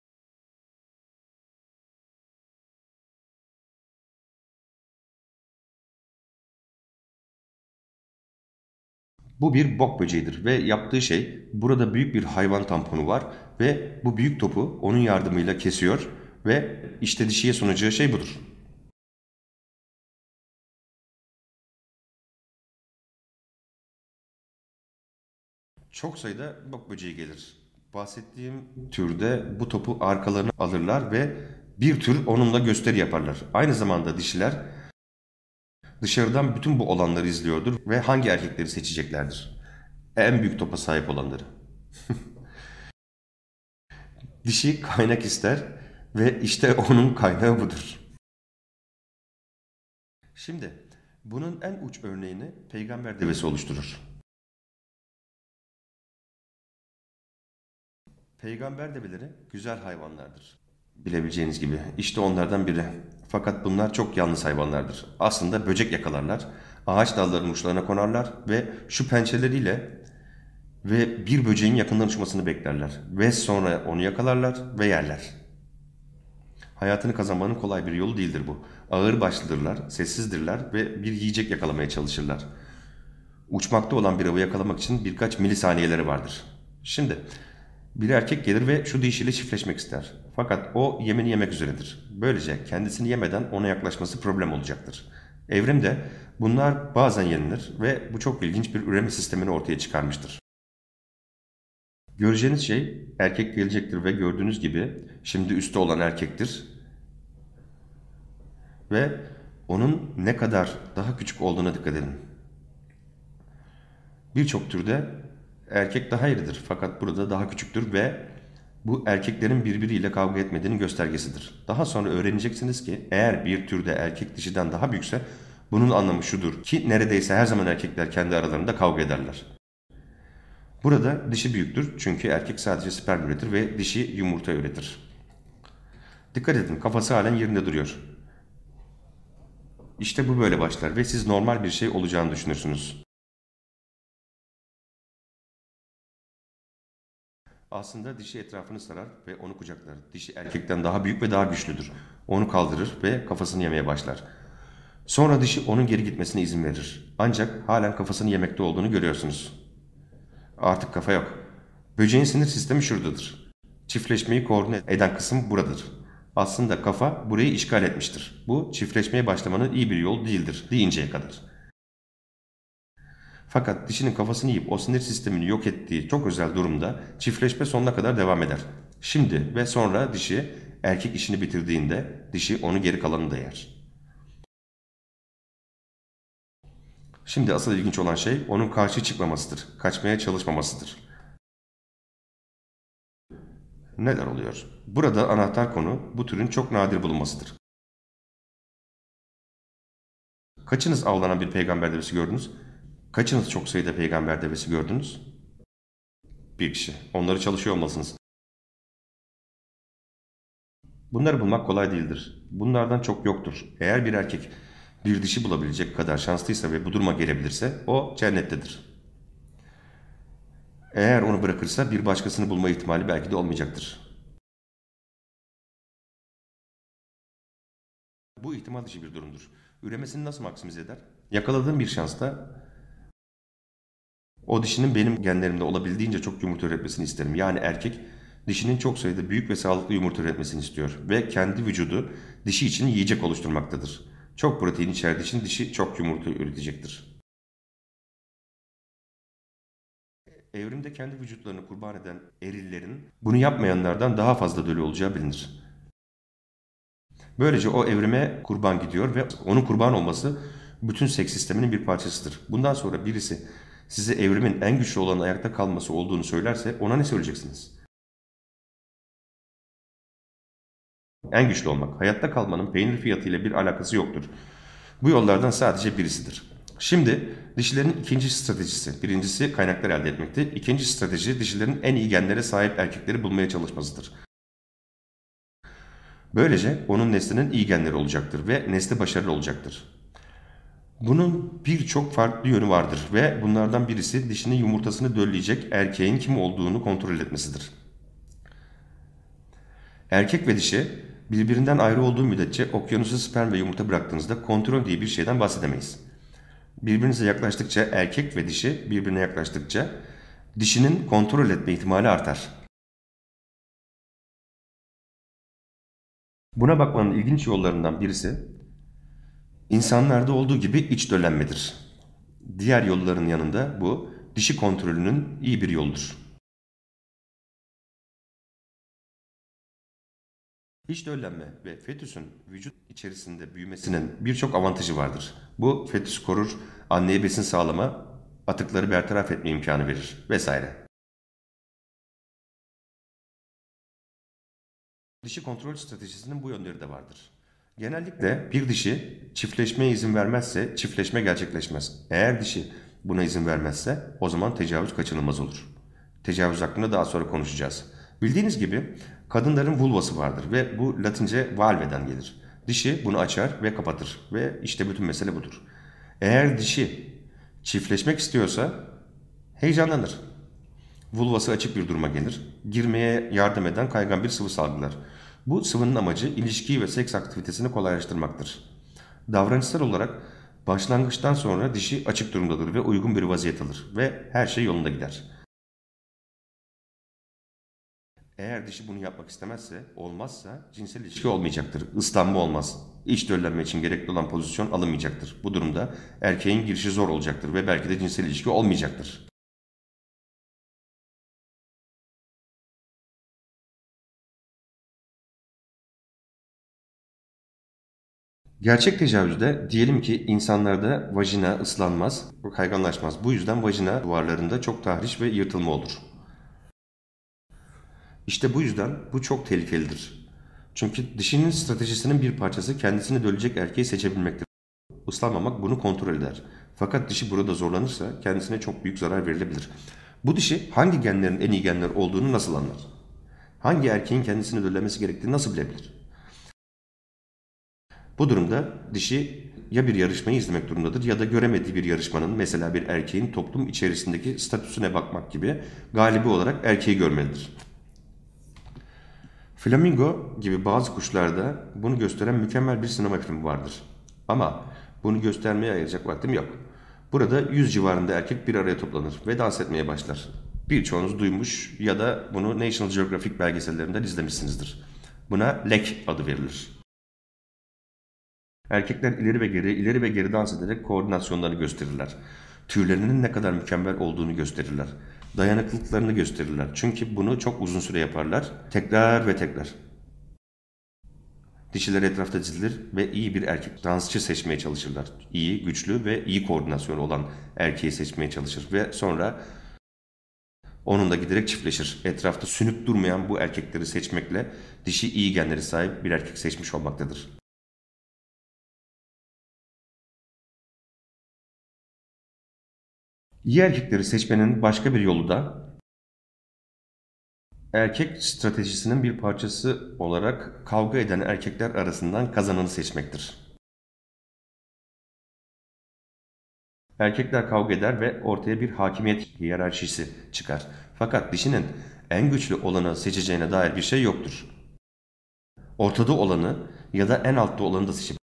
Bu bir bok böceğidir ve yaptığı şey burada büyük bir hayvan tamponu var ve bu büyük topu onun yardımıyla kesiyor ve işte dişiye sunacağı şey budur. Çok sayıda bok böceği gelir. Bahsettiğim türde bu topu arkalarına alırlar ve bir tür onunla gösteri yaparlar. Aynı zamanda dişiler dışarıdan bütün bu olanları izliyordur ve hangi erkekleri seçeceklerdir. En büyük topa sahip olanları. Dişi kaynak ister ve işte onun kaynağı budur. Şimdi bunun en uç örneğini peygamber devesi oluşturur. Peygamber develeri güzel hayvanlardır. Bilebileceğiniz gibi işte onlardan biri. Fakat bunlar çok yalnız hayvanlardır. Aslında böcek yakalarlar, ağaç dallarının uçlarına konarlar ve şu pençeleriyle ve bir böceğin yakından uçmasını beklerler. Ve sonra onu yakalarlar ve yerler. Hayatını kazanmanın kolay bir yolu değildir bu. Ağır başlıdırlar, sessizdirler ve bir yiyecek yakalamaya çalışırlar. Uçmakta olan bir avı yakalamak için birkaç milisaniyeleri vardır. Şimdi bir erkek gelir ve şu dişiyle çiftleşmek ister. Fakat o yemini yemek üzeredir. Böylece kendisini yemeden ona yaklaşması problem olacaktır. Evrimde bunlar bazen yenilir ve bu çok ilginç bir üreme sistemini ortaya çıkarmıştır. Göreceğiniz şey erkek gelecektir ve gördüğünüz gibi şimdi üstte olan erkektir. ve onun ne kadar daha küçük olduğuna dikkat edin. Birçok türde erkek daha iridir fakat burada daha küçüktür ve bu erkeklerin birbiriyle kavga etmediğinin göstergesidir. Daha sonra öğreneceksiniz ki eğer bir türde erkek dişiden daha büyükse bunun anlamı şudur ki neredeyse her zaman erkekler kendi aralarında kavga ederler. Burada dişi büyüktür çünkü erkek sadece sperm üretir ve dişi yumurta üretir. Dikkat edin, kafası halen yerinde duruyor. İşte bu böyle başlar ve siz normal bir şey olacağını düşünürsünüz. Aslında dişi etrafını sarar ve onu kucaklar. Dişi erkekten daha büyük ve daha güçlüdür. Onu kaldırır ve kafasını yemeye başlar. Sonra dişi onun geri gitmesine izin verir. Ancak halen kafasını yemekte olduğunu görüyorsunuz. Artık kafa yok. Böceğin sinir sistemi şuradadır. Çiftleşmeyi koordine eden kısım buradır. Aslında kafa burayı işgal etmiştir. Bu çiftleşmeye başlamanın iyi bir yol değildir deyinceye kadar. Fakat dişinin kafasını yiyip o sinir sistemini yok ettiği çok özel durumda çiftleşme sonuna kadar devam eder. Şimdi ve sonra dişi erkek işini bitirdiğinde dişi onu geri kalanını da yer. Şimdi asıl ilginç olan şey onun karşı çıkmamasıdır, kaçmaya çalışmamasıdır. Neler oluyor? Burada anahtar konu bu türün çok nadir bulunmasıdır. Kaçınız avlanan bir peygamber devesi gördünüz? Kaçınız çok sayıda peygamber devesi gördünüz? Bir kişi. Onları çalışıyor olmalısınız. Bunları bulmak kolay değildir. Bunlardan çok yoktur. Eğer bir erkek bir dişi bulabilecek kadar şanslıysa ve bu duruma gelebilirse o cennettedir. Eğer onu bırakırsa bir başkasını bulma ihtimali belki de olmayacaktır. Bu ihtimal dışı bir durumdur. Üremesini nasıl maksimize eder? Yakaladığım bir şansta o dişinin benim genlerimde olabildiğince çok yumurta üretmesini isterim. Yani erkek dişinin çok sayıda büyük ve sağlıklı yumurta üretmesini istiyor ve kendi vücudu dişi için yiyecek oluşturmaktadır. Çok protein içerdiği için dişi çok yumurta üretecektir. Evrimde kendi vücutlarını kurban eden erillerin bunu yapmayanlardan daha fazla dölü olacağı bilinir. Böylece o evrime kurban gidiyor ve onun kurban olması bütün seks sisteminin bir parçasıdır. Bundan sonra birisi size evrimin en güçlü olan ayakta kalması olduğunu söylerse ona ne söyleyeceksiniz? En güçlü olmak, hayatta kalmanın peynir fiyatıyla bir alakası yoktur. Bu yollardan sadece birisidir. Şimdi dişilerin ikinci stratejisi. Birincisi kaynaklar elde etmekti. İkinci strateji dişilerin en iyi genlere sahip erkekleri bulmaya çalışmasıdır. Böylece onun neslinin iyi genleri olacaktır ve nesli başarılı olacaktır. Bunun birçok farklı yönü vardır ve bunlardan birisi dişinin yumurtasını dölleyecek erkeğin kim olduğunu kontrol etmesidir. Erkek ve dişi birbirinden ayrı olduğu müddetçe okyanusa sperm ve yumurta bıraktığınızda kontrol diye bir şeyden bahsedemeyiz. Birbirinize yaklaştıkça erkek ve dişi birbirine yaklaştıkça dişinin kontrol etme ihtimali artar. Buna bakmanın ilginç yollarından birisi insanlarda olduğu gibi iç döllenmedir. Diğer yolların yanında bu dişi kontrolünün iyi bir yoludur. İç döllenme ve fetüsün vücut içerisinde büyümesinin birçok avantajı vardır. Bu fetüs korur, anneye besin sağlama, atıkları bertaraf etme imkanı verir vesaire. Dişi kontrol stratejisinin bu yönleri de vardır. Genellikle bir dişi çiftleşmeye izin vermezse çiftleşme gerçekleşmez. Eğer dişi buna izin vermezse o zaman tecavüz kaçınılmaz olur. Tecavüz hakkında daha sonra konuşacağız. Bildiğiniz gibi kadınların vulvası vardır ve bu Latince valveden gelir. Dişi bunu açar ve kapatır ve işte bütün mesele budur. Eğer dişi çiftleşmek istiyorsa heyecanlanır. Vulvası açık bir duruma gelir. Girmeye yardım eden kaygan bir sıvı salgılar. Bu sıvının amacı ilişkiyi ve seks aktivitesini kolaylaştırmaktır. Davranışsal olarak başlangıçtan sonra dişi açık durumdadır ve uygun bir vaziyet alır ve her şey yolunda gider. Eğer dişi bunu yapmak istemezse, olmazsa cinsel ilişki olmayacaktır. Islanma olmaz. İç döllenme için gerekli olan pozisyon alınmayacaktır. Bu durumda erkeğin girişi zor olacaktır ve belki de cinsel ilişki olmayacaktır. Gerçek tecavüzde diyelim ki insanlarda vajina ıslanmaz, kayganlaşmaz. Bu yüzden vajina duvarlarında çok tahriş ve yırtılma olur. İşte bu yüzden bu çok tehlikelidir. Çünkü dişinin stratejisinin bir parçası kendisini dölecek erkeği seçebilmektir. Islanmamak bunu kontrol eder. Fakat dişi burada zorlanırsa kendisine çok büyük zarar verilebilir. Bu dişi hangi genlerin en iyi genler olduğunu nasıl anlar? Hangi erkeğin kendisini döllemesi gerektiğini nasıl bilebilir? Bu durumda dişi ya bir yarışmayı izlemek durumundadır ya da göremediği bir yarışmanın, mesela bir erkeğin toplum içerisindeki statüsüne bakmak gibi, galibi olarak erkeği görmelidir. Flamingo gibi bazı kuşlarda bunu gösteren mükemmel bir sinema filmi vardır. Ama bunu göstermeye ayıracak vaktim yok. Burada 100 civarında erkek bir araya toplanır ve dans etmeye başlar. Birçoğunuz duymuş ya da bunu National Geographic belgesellerinden izlemişsinizdir. Buna lek adı verilir. Erkekler ileri ve geri, ileri ve geri dans ederek koordinasyonlarını gösterirler. Tüylerinin ne kadar mükemmel olduğunu gösterirler. Dayanıklılıklarını gösterirler. Çünkü bunu çok uzun süre yaparlar. Tekrar ve tekrar. Dişiler etrafta dizilir ve iyi bir erkek dansçı seçmeye çalışırlar. İyi, güçlü ve iyi koordinasyonu olan erkeği seçmeye çalışır ve sonra onunla giderek çiftleşir. Etrafta sünüp durmayan bu erkekleri seçmekle dişi iyi genleri sahip bir erkek seçmiş olmaktadır. İyi erkekleri seçmenin başka bir yolu da erkek stratejisinin bir parçası olarak kavga eden erkekler arasından kazananı seçmektir. Erkekler kavga eder ve ortaya bir hakimiyet hiyerarşisi çıkar. Fakat dişinin en güçlü olanı seçeceğine dair bir şey yoktur. Ortada olanı ya da en altta olanı da seçebilir.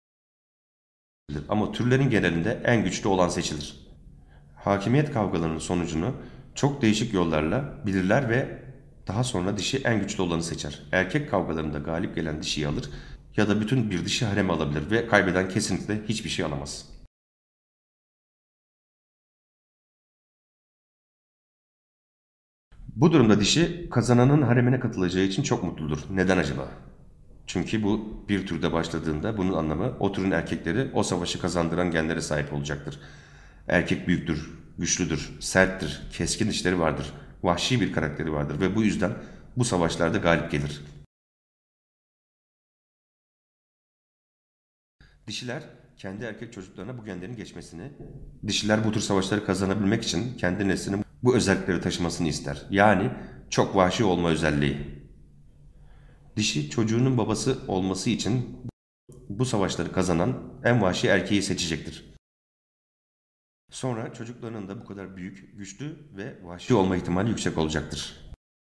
Ama türlerin genelinde en güçlü olan seçilir. Hakimiyet kavgalarının sonucunu çok değişik yollarla bilirler ve daha sonra dişi en güçlü olanı seçer. Erkek kavgalarında galip gelen dişiyi alır ya da bütün bir dişi harem alabilir ve kaybeden kesinlikle hiçbir şey alamaz. Bu durumda dişi kazananın haremine katılacağı için çok mutludur. Neden acaba? Çünkü bu bir türde başladığında bunun anlamı o türün erkekleri o savaşı kazandıran genlere sahip olacaktır. Erkek büyüktür, güçlüdür, serttir, keskin dişleri vardır, vahşi bir karakteri vardır ve bu yüzden bu savaşlarda galip gelir. Dişiler kendi erkek çocuklarına bu genlerin geçmesini, dişiler bu tür savaşları kazanabilmek için kendi neslinin bu özellikleri taşımasını ister. Yani çok vahşi olma özelliği. Dişi çocuğunun babası olması için bu savaşları kazanan en vahşi erkeği seçecektir. Sonra çocuklarının da bu kadar büyük, güçlü ve vahşi olma ihtimali yüksek olacaktır.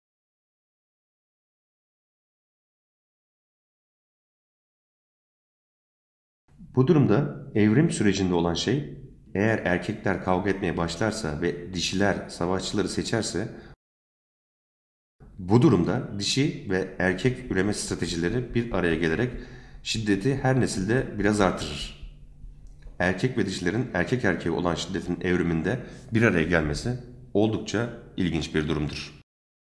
Bu durumda evrim sürecinde olan şey, eğer erkekler kavga etmeye başlarsa ve dişiler savaşçıları seçerse, bu durumda dişi ve erkek üreme stratejileri bir araya gelerek şiddeti her nesilde biraz artırır. Erkek ve dişilerin erkek erkeğe olan şiddetin evriminde bir araya gelmesi oldukça ilginç bir durumdur.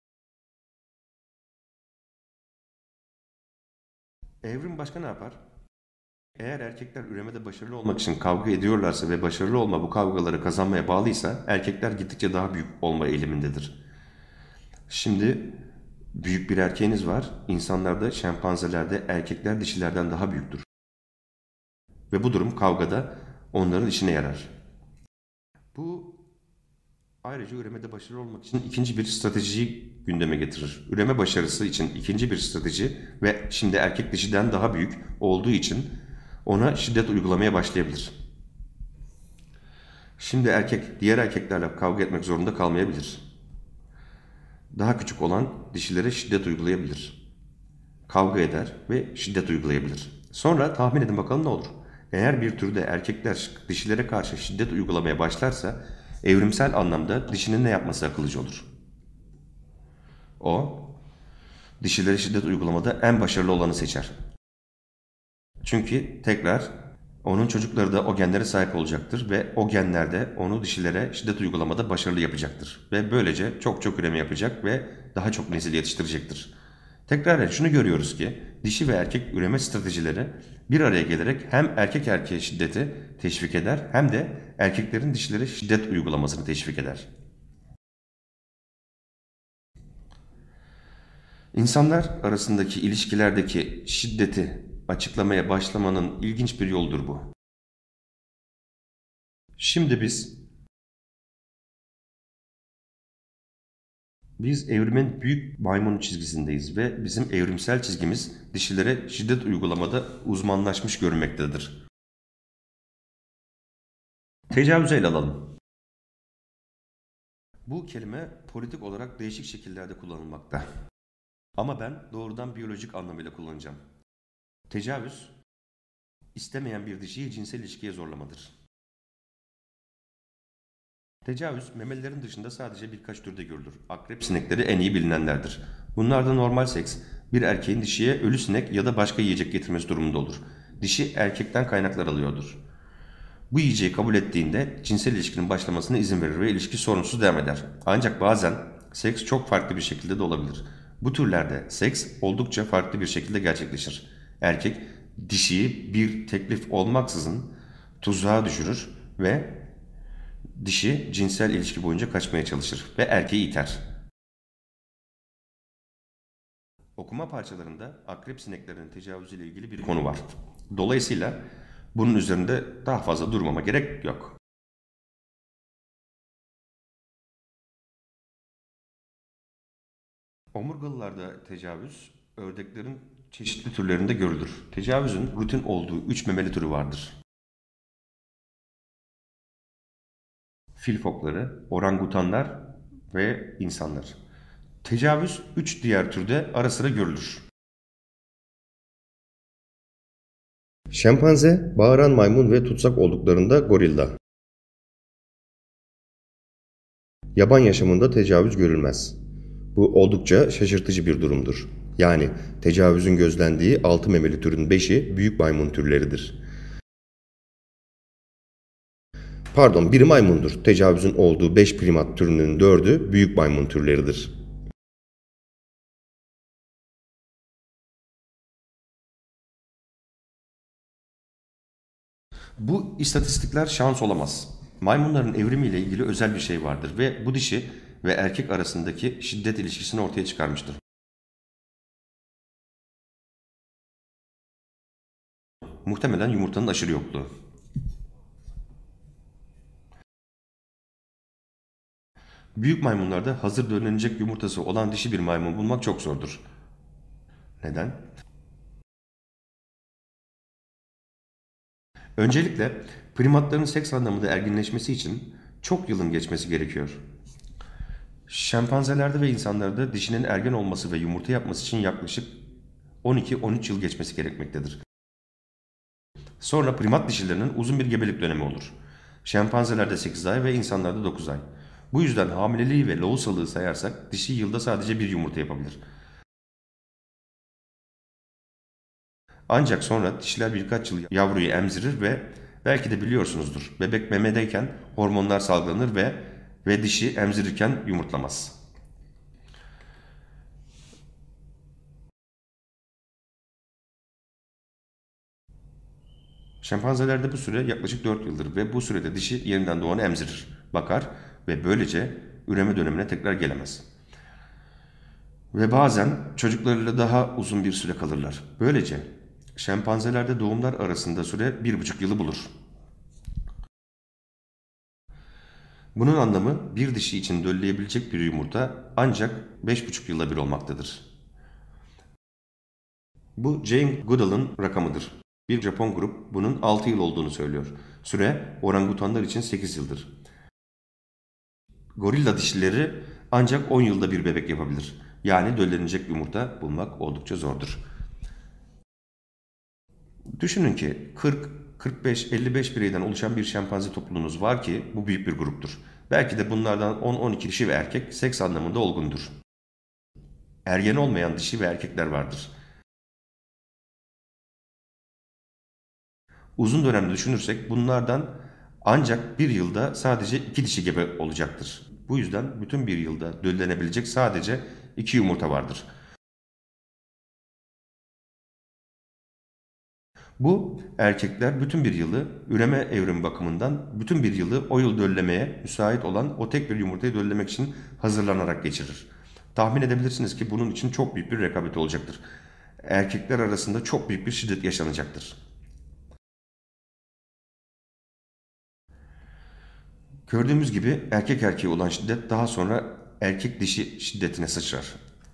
Evrim başka ne yapar? Eğer erkekler üremede başarılı olmak için kavga ediyorlarsa ve başarılı olma bu kavgaları kazanmaya bağlıysa, erkekler gittikçe daha büyük olma eğilimindedir. Şimdi büyük bir erkeğiniz var. İnsanlarda, şempanzelerde erkekler dişilerden daha büyüktür. Ve bu durum kavgada onların işine yarar. Bu ayrıca üremede başarılı olmak için ikinci bir stratejiyi gündeme getirir. Üreme başarısı için ikinci bir strateji ve şimdi erkek dişiden daha büyük olduğu için ona şiddet uygulamaya başlayabilir. Şimdi erkek diğer erkeklerle kavga etmek zorunda kalmayabilir. Daha küçük olan dişilere şiddet uygulayabilir. Kavga eder ve şiddet uygulayabilir. Sonra tahmin edin bakalım ne olur. Eğer bir türde erkekler dişilere karşı şiddet uygulamaya başlarsa, evrimsel anlamda dişinin ne yapması akıllıca olur? O, dişilere şiddet uygulamada en başarılı olanı seçer. Çünkü tekrar onun çocukları da o genlere sahip olacaktır ve o genler de onu dişilere şiddet uygulamada başarılı yapacaktır. Ve böylece çok çok üreme yapacak ve daha çok nesil yetiştirecektir. Tekrar şunu görüyoruz ki dişi ve erkek üreme stratejileri bir araya gelerek hem erkek erkeğe şiddeti teşvik eder hem de erkeklerin dişilere şiddet uygulamasını teşvik eder. İnsanlar arasındaki ilişkilerdeki şiddeti açıklamaya başlamanın ilginç bir yoldur bu. Şimdi biz evrimin büyük maymun çizgisindeyiz ve bizim evrimsel çizgimiz dişilere şiddet uygulamada uzmanlaşmış görünmektedir. Tecavüze ele alalım. Bu kelime politik olarak değişik şekillerde kullanılmakta. Ama ben doğrudan biyolojik anlamıyla kullanacağım. Tecavüz, istemeyen bir dişiyi cinsel ilişkiye zorlamadır. Tecavüz, memelilerin dışında sadece birkaç türde görülür. Akrep sinekleri en iyi bilinenlerdir. Bunlarda normal seks, bir erkeğin dişiye ölü sinek ya da başka yiyecek getirmesi durumunda olur. Dişi erkekten kaynaklar alıyordur. Bu yiyeceği kabul ettiğinde cinsel ilişkinin başlamasına izin verir ve ilişki sorunsuz devam eder. Ancak bazen seks çok farklı bir şekilde de olabilir. Bu türlerde seks oldukça farklı bir şekilde gerçekleşir. Erkek dişiyi bir teklif olmaksızın tuzağa düşürür ve dişi cinsel ilişki boyunca kaçmaya çalışır ve erkeği iter. Okuma parçalarında akrep sineklerinin tecavüzüyle ilgili bir konu var. Dolayısıyla bunun üzerinde daha fazla durmama gerek yok. Omurgalılarda tecavüz, ördeklerin çeşitli türlerinde görülür. Tecavüzün rutin olduğu 3 memeli türü vardır. Fil fokları, orangutanlar ve insanlar. Tecavüz 3 diğer türde ara sıra görülür. Şempanze, bağıran maymun ve tutsak olduklarında gorilla. Yaban yaşamında tecavüz görülmez. Bu oldukça şaşırtıcı bir durumdur. Yani tecavüzün gözlendiği 6 memeli türün 5'i büyük maymun türleridir. Pardon, biri maymundur. Tecavüzün olduğu 5 primat türünün 4'ü büyük maymun türleridir. Bu istatistikler şans olamaz. Maymunların evrimiyle ilgili özel bir şey vardır ve bu dişi ve erkek arasındaki şiddet ilişkisini ortaya çıkarmıştır. Muhtemelen yumurtanın aşırı yokluğu. Büyük maymunlarda hazır döllenecek yumurtası olan dişi bir maymun bulmak çok zordur. Neden? Öncelikle primatların seks anlamında erginleşmesi için çok yılın geçmesi gerekiyor. Şempanzelerde ve insanlarda dişinin ergen olması ve yumurta yapması için yaklaşık 12-13 yıl geçmesi gerekmektedir. Sonra primat dişilerinin uzun bir gebelik dönemi olur. Şempanzelerde 8 ay ve insanlarda 9 ay. Bu yüzden hamileliği ve lohusalığı sayarsak dişi yılda sadece bir yumurta yapabilir. Ancak sonra dişiler birkaç yıl yavruyu emzirir ve belki de biliyorsunuzdur, bebek memedeyken hormonlar salgılanır ve dişi emzirirken yumurtlamaz. Şempanzelerde bu süre yaklaşık 4 yıldır ve bu sürede dişi yeniden doğanı emzirir, bakar ve böylece üreme dönemine tekrar gelemez. Ve bazen çocuklarıyla daha uzun bir süre kalırlar. Böylece şempanzelerde doğumlar arasında süre 1,5 yılı bulur. Bunun anlamı bir dişi için dölleyebilecek bir yumurta ancak 5,5 yılda bir olmaktadır. Bu Jane Goodall'ın rakamıdır. Bir Japon grup bunun 6 yıl olduğunu söylüyor. Süre orangutanlar için 8 yıldır. Gorilla dişileri ancak 10 yılda bir bebek yapabilir. Yani döllenecek yumurta bulmak oldukça zordur. Düşünün ki 40, 45, 55 bireyden oluşan bir şempanze topluluğunuz var ki bu büyük bir gruptur. Belki de bunlardan 10-12 dişi ve erkek seks anlamında olgundur. Ergen olmayan dişi ve erkekler vardır. Uzun dönemde düşünürsek bunlardan ancak bir yılda sadece 2 dişi gebe olacaktır. Bu yüzden bütün bir yılda döllenebilecek sadece 2 yumurta vardır. Bu erkekler bütün bir yılı üreme evrimi bakımından bütün bir yılı o yıl döllemeye müsait olan o tek bir yumurtayı döllemek için hazırlanarak geçirir. Tahmin edebilirsiniz ki bunun için çok büyük bir rekabet olacaktır. Erkekler arasında çok büyük bir şiddet yaşanacaktır. Gördüğümüz gibi erkek erkeğe olan şiddet daha sonra erkek dişi şiddetine sıçrar.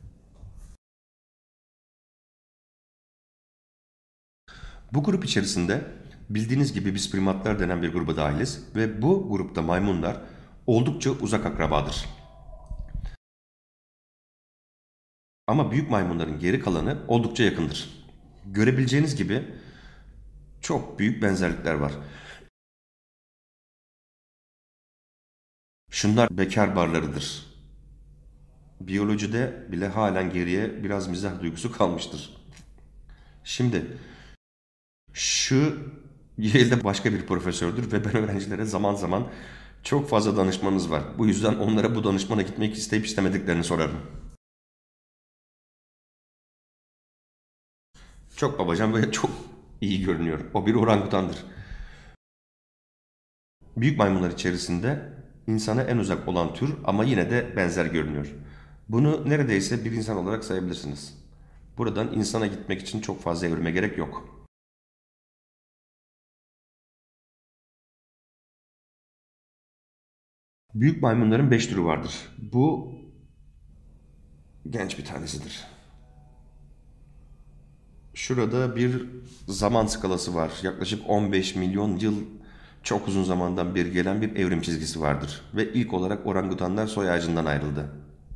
Bu grup içerisinde bildiğiniz gibi biz primatlar denen bir gruba dahiliz ve bu grupta maymunlar oldukça uzak akrabadır. Ama büyük maymunların geri kalanı oldukça yakındır. Görebileceğiniz gibi çok büyük benzerlikler var. Şunlar bekar barlarıdır. Biyolojide bile halen geriye biraz mizah duygusu kalmıştır. Şimdi şu Yale'de başka bir profesördür ve ben öğrencilere zaman zaman çok fazla danışmanınız var. Bu yüzden onlara bu danışmana gitmek isteyip istemediklerini sorarım. Çok babacan ve çok iyi görünüyor. O bir orangutandır. Büyük maymunlar içerisinde insana en uzak olan tür ama yine de benzer görünüyor. Bunu neredeyse bir insan olarak sayabilirsiniz. Buradan insana gitmek için çok fazla evrime gerek yok. Büyük maymunların 5 türü vardır. Bu genç bir tanesidir. Şurada bir zaman skalası var. Yaklaşık 15 milyon yıl çok uzun zamandan beri gelen bir evrim çizgisi vardır. Ve ilk olarak orangutanlar soy ağacından ayrıldı.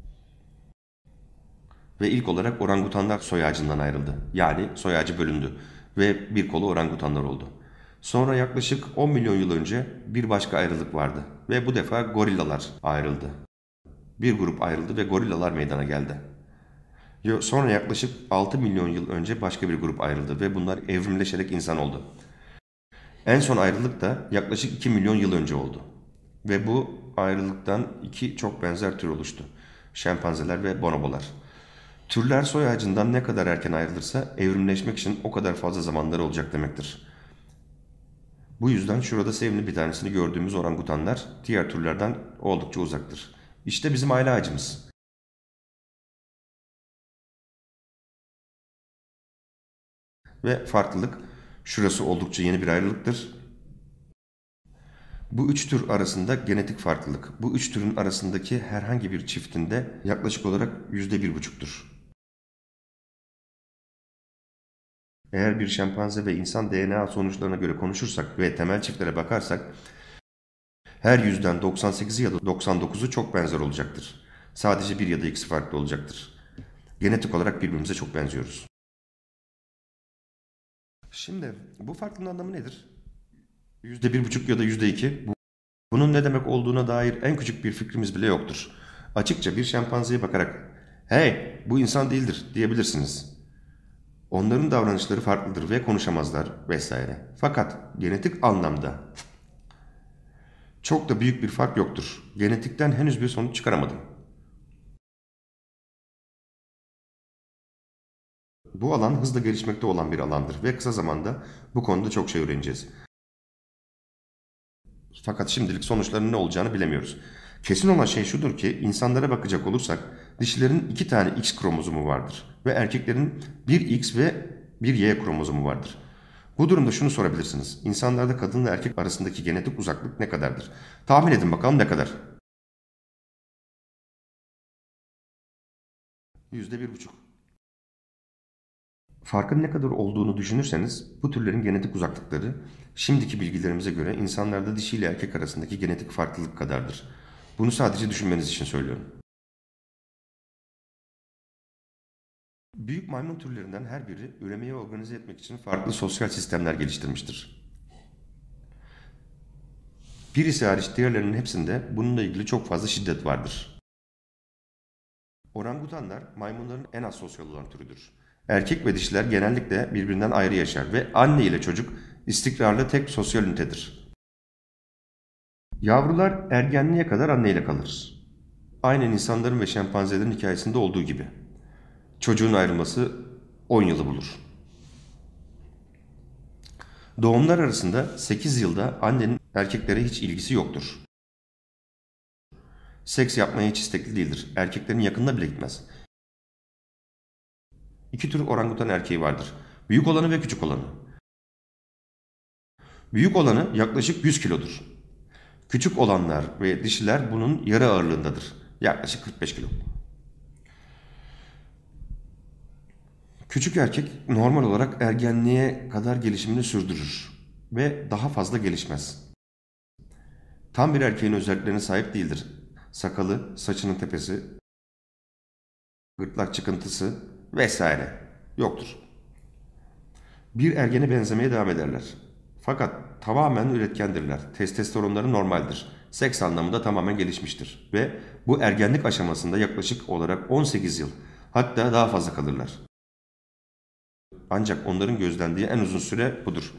Ve ilk olarak orangutanlar soy ağacından ayrıldı. Yani soy ağacı bölündü. Ve bir kolu orangutanlar oldu. Sonra yaklaşık 10 milyon yıl önce bir başka ayrılık vardı. Ve bu defa gorillalar ayrıldı. Bir grup ayrıldı ve gorillalar meydana geldi. Sonra yaklaşık 6 milyon yıl önce başka bir grup ayrıldı ve bunlar evrimleşerek insan oldu. En son ayrılık da yaklaşık 2 milyon yıl önce oldu. Ve bu ayrılıktan iki çok benzer tür oluştu. Şempanzeler ve bonobolar. Türler soy ağacından ne kadar erken ayrılırsa evrimleşmek için o kadar fazla zamanları olacak demektir. Bu yüzden şurada sevimli bir tanesini gördüğümüz orangutanlar diğer türlerden oldukça uzaktır. İşte bizim aile ağacımız. Ve farklılık şurası oldukça yeni bir ayrılıktır. Bu üç tür arasında genetik farklılık. Bu üç türün arasındaki herhangi bir çiftinde yaklaşık olarak %1,5'tur. Eğer bir şempanze ve insan DNA sonuçlarına göre konuşursak ve temel çiftlere bakarsak her yüzden 98'i ya da 99'u çok benzer olacaktır. Sadece bir ya da ikisi farklı olacaktır. Genetik olarak birbirimize çok benziyoruz. Şimdi bu farklılığın anlamı nedir? %1,5 ya da %2. Bunun ne demek olduğuna dair en küçük bir fikrimiz bile yoktur. Açıkça bir şempanzeye bakarak "Hey, bu insan değildir." diyebilirsiniz. Onların davranışları farklıdır ve konuşamazlar vesaire. Fakat genetik anlamda çok da büyük bir fark yoktur. Genetikten henüz bir sonuç çıkaramadım. Bu alan hızla gelişmekte olan bir alandır ve kısa zamanda bu konuda çok şey öğreneceğiz. Fakat şimdilik sonuçlarının ne olacağını bilemiyoruz. Kesin olan şey şudur ki insanlara bakacak olursak dişilerin 2 tane X kromozomu vardır ve erkeklerin bir X ve bir Y kromozomu vardır. Bu durumda şunu sorabilirsiniz. İnsanlarda kadınla erkek arasındaki genetik uzaklık ne kadardır? Tahmin edin bakalım ne kadar? %1,5. Farkın ne kadar olduğunu düşünürseniz bu türlerin genetik uzaklıkları şimdiki bilgilerimize göre insanlarda dişi ile erkek arasındaki genetik farklılık kadardır. Bunu sadece düşünmeniz için söylüyorum. Büyük maymun türlerinden her biri üremeyi organize etmek için farklı sosyal sistemler geliştirmiştir. Birisi hariç diğerlerinin hepsinde bununla ilgili çok fazla şiddet vardır. Orangutanlar maymunların en az sosyal olan türüdür. Erkek ve dişiler genellikle birbirinden ayrı yaşar ve anne ile çocuk istikrarlı tek sosyal ünitedir. Yavrular ergenliğe kadar anneyle kalır. Aynen insanların ve şempanzelerin hikayesinde olduğu gibi. Çocuğun ayrılması 10 yılı bulur. Doğumlar arasında 8 yılda annenin erkeklere hiç ilgisi yoktur. Seks yapmaya hiç istekli değildir. Erkeklerin yakınına bile gitmez. İki tür orangutan erkeği vardır. Büyük olanı ve küçük olanı. Büyük olanı yaklaşık 100 kilodur. Küçük olanlar ve dişiler bunun yarı ağırlığındadır. Yaklaşık 45 kilo. Küçük erkek normal olarak ergenliğe kadar gelişimini sürdürür ve daha fazla gelişmez. Tam bir erkeğin özelliklerine sahip değildir. Sakalı, saçının tepesi, gırtlak çıkıntısı vesaire yoktur. Bir ergene benzemeye devam ederler. Fakat tamamen üretkendirler. Testosteronları normaldir. Seks anlamında tamamen gelişmiştir. Ve bu ergenlik aşamasında yaklaşık olarak 18 yıl, hatta daha fazla kalırlar. Ancak onların gözlendiği en uzun süre budur.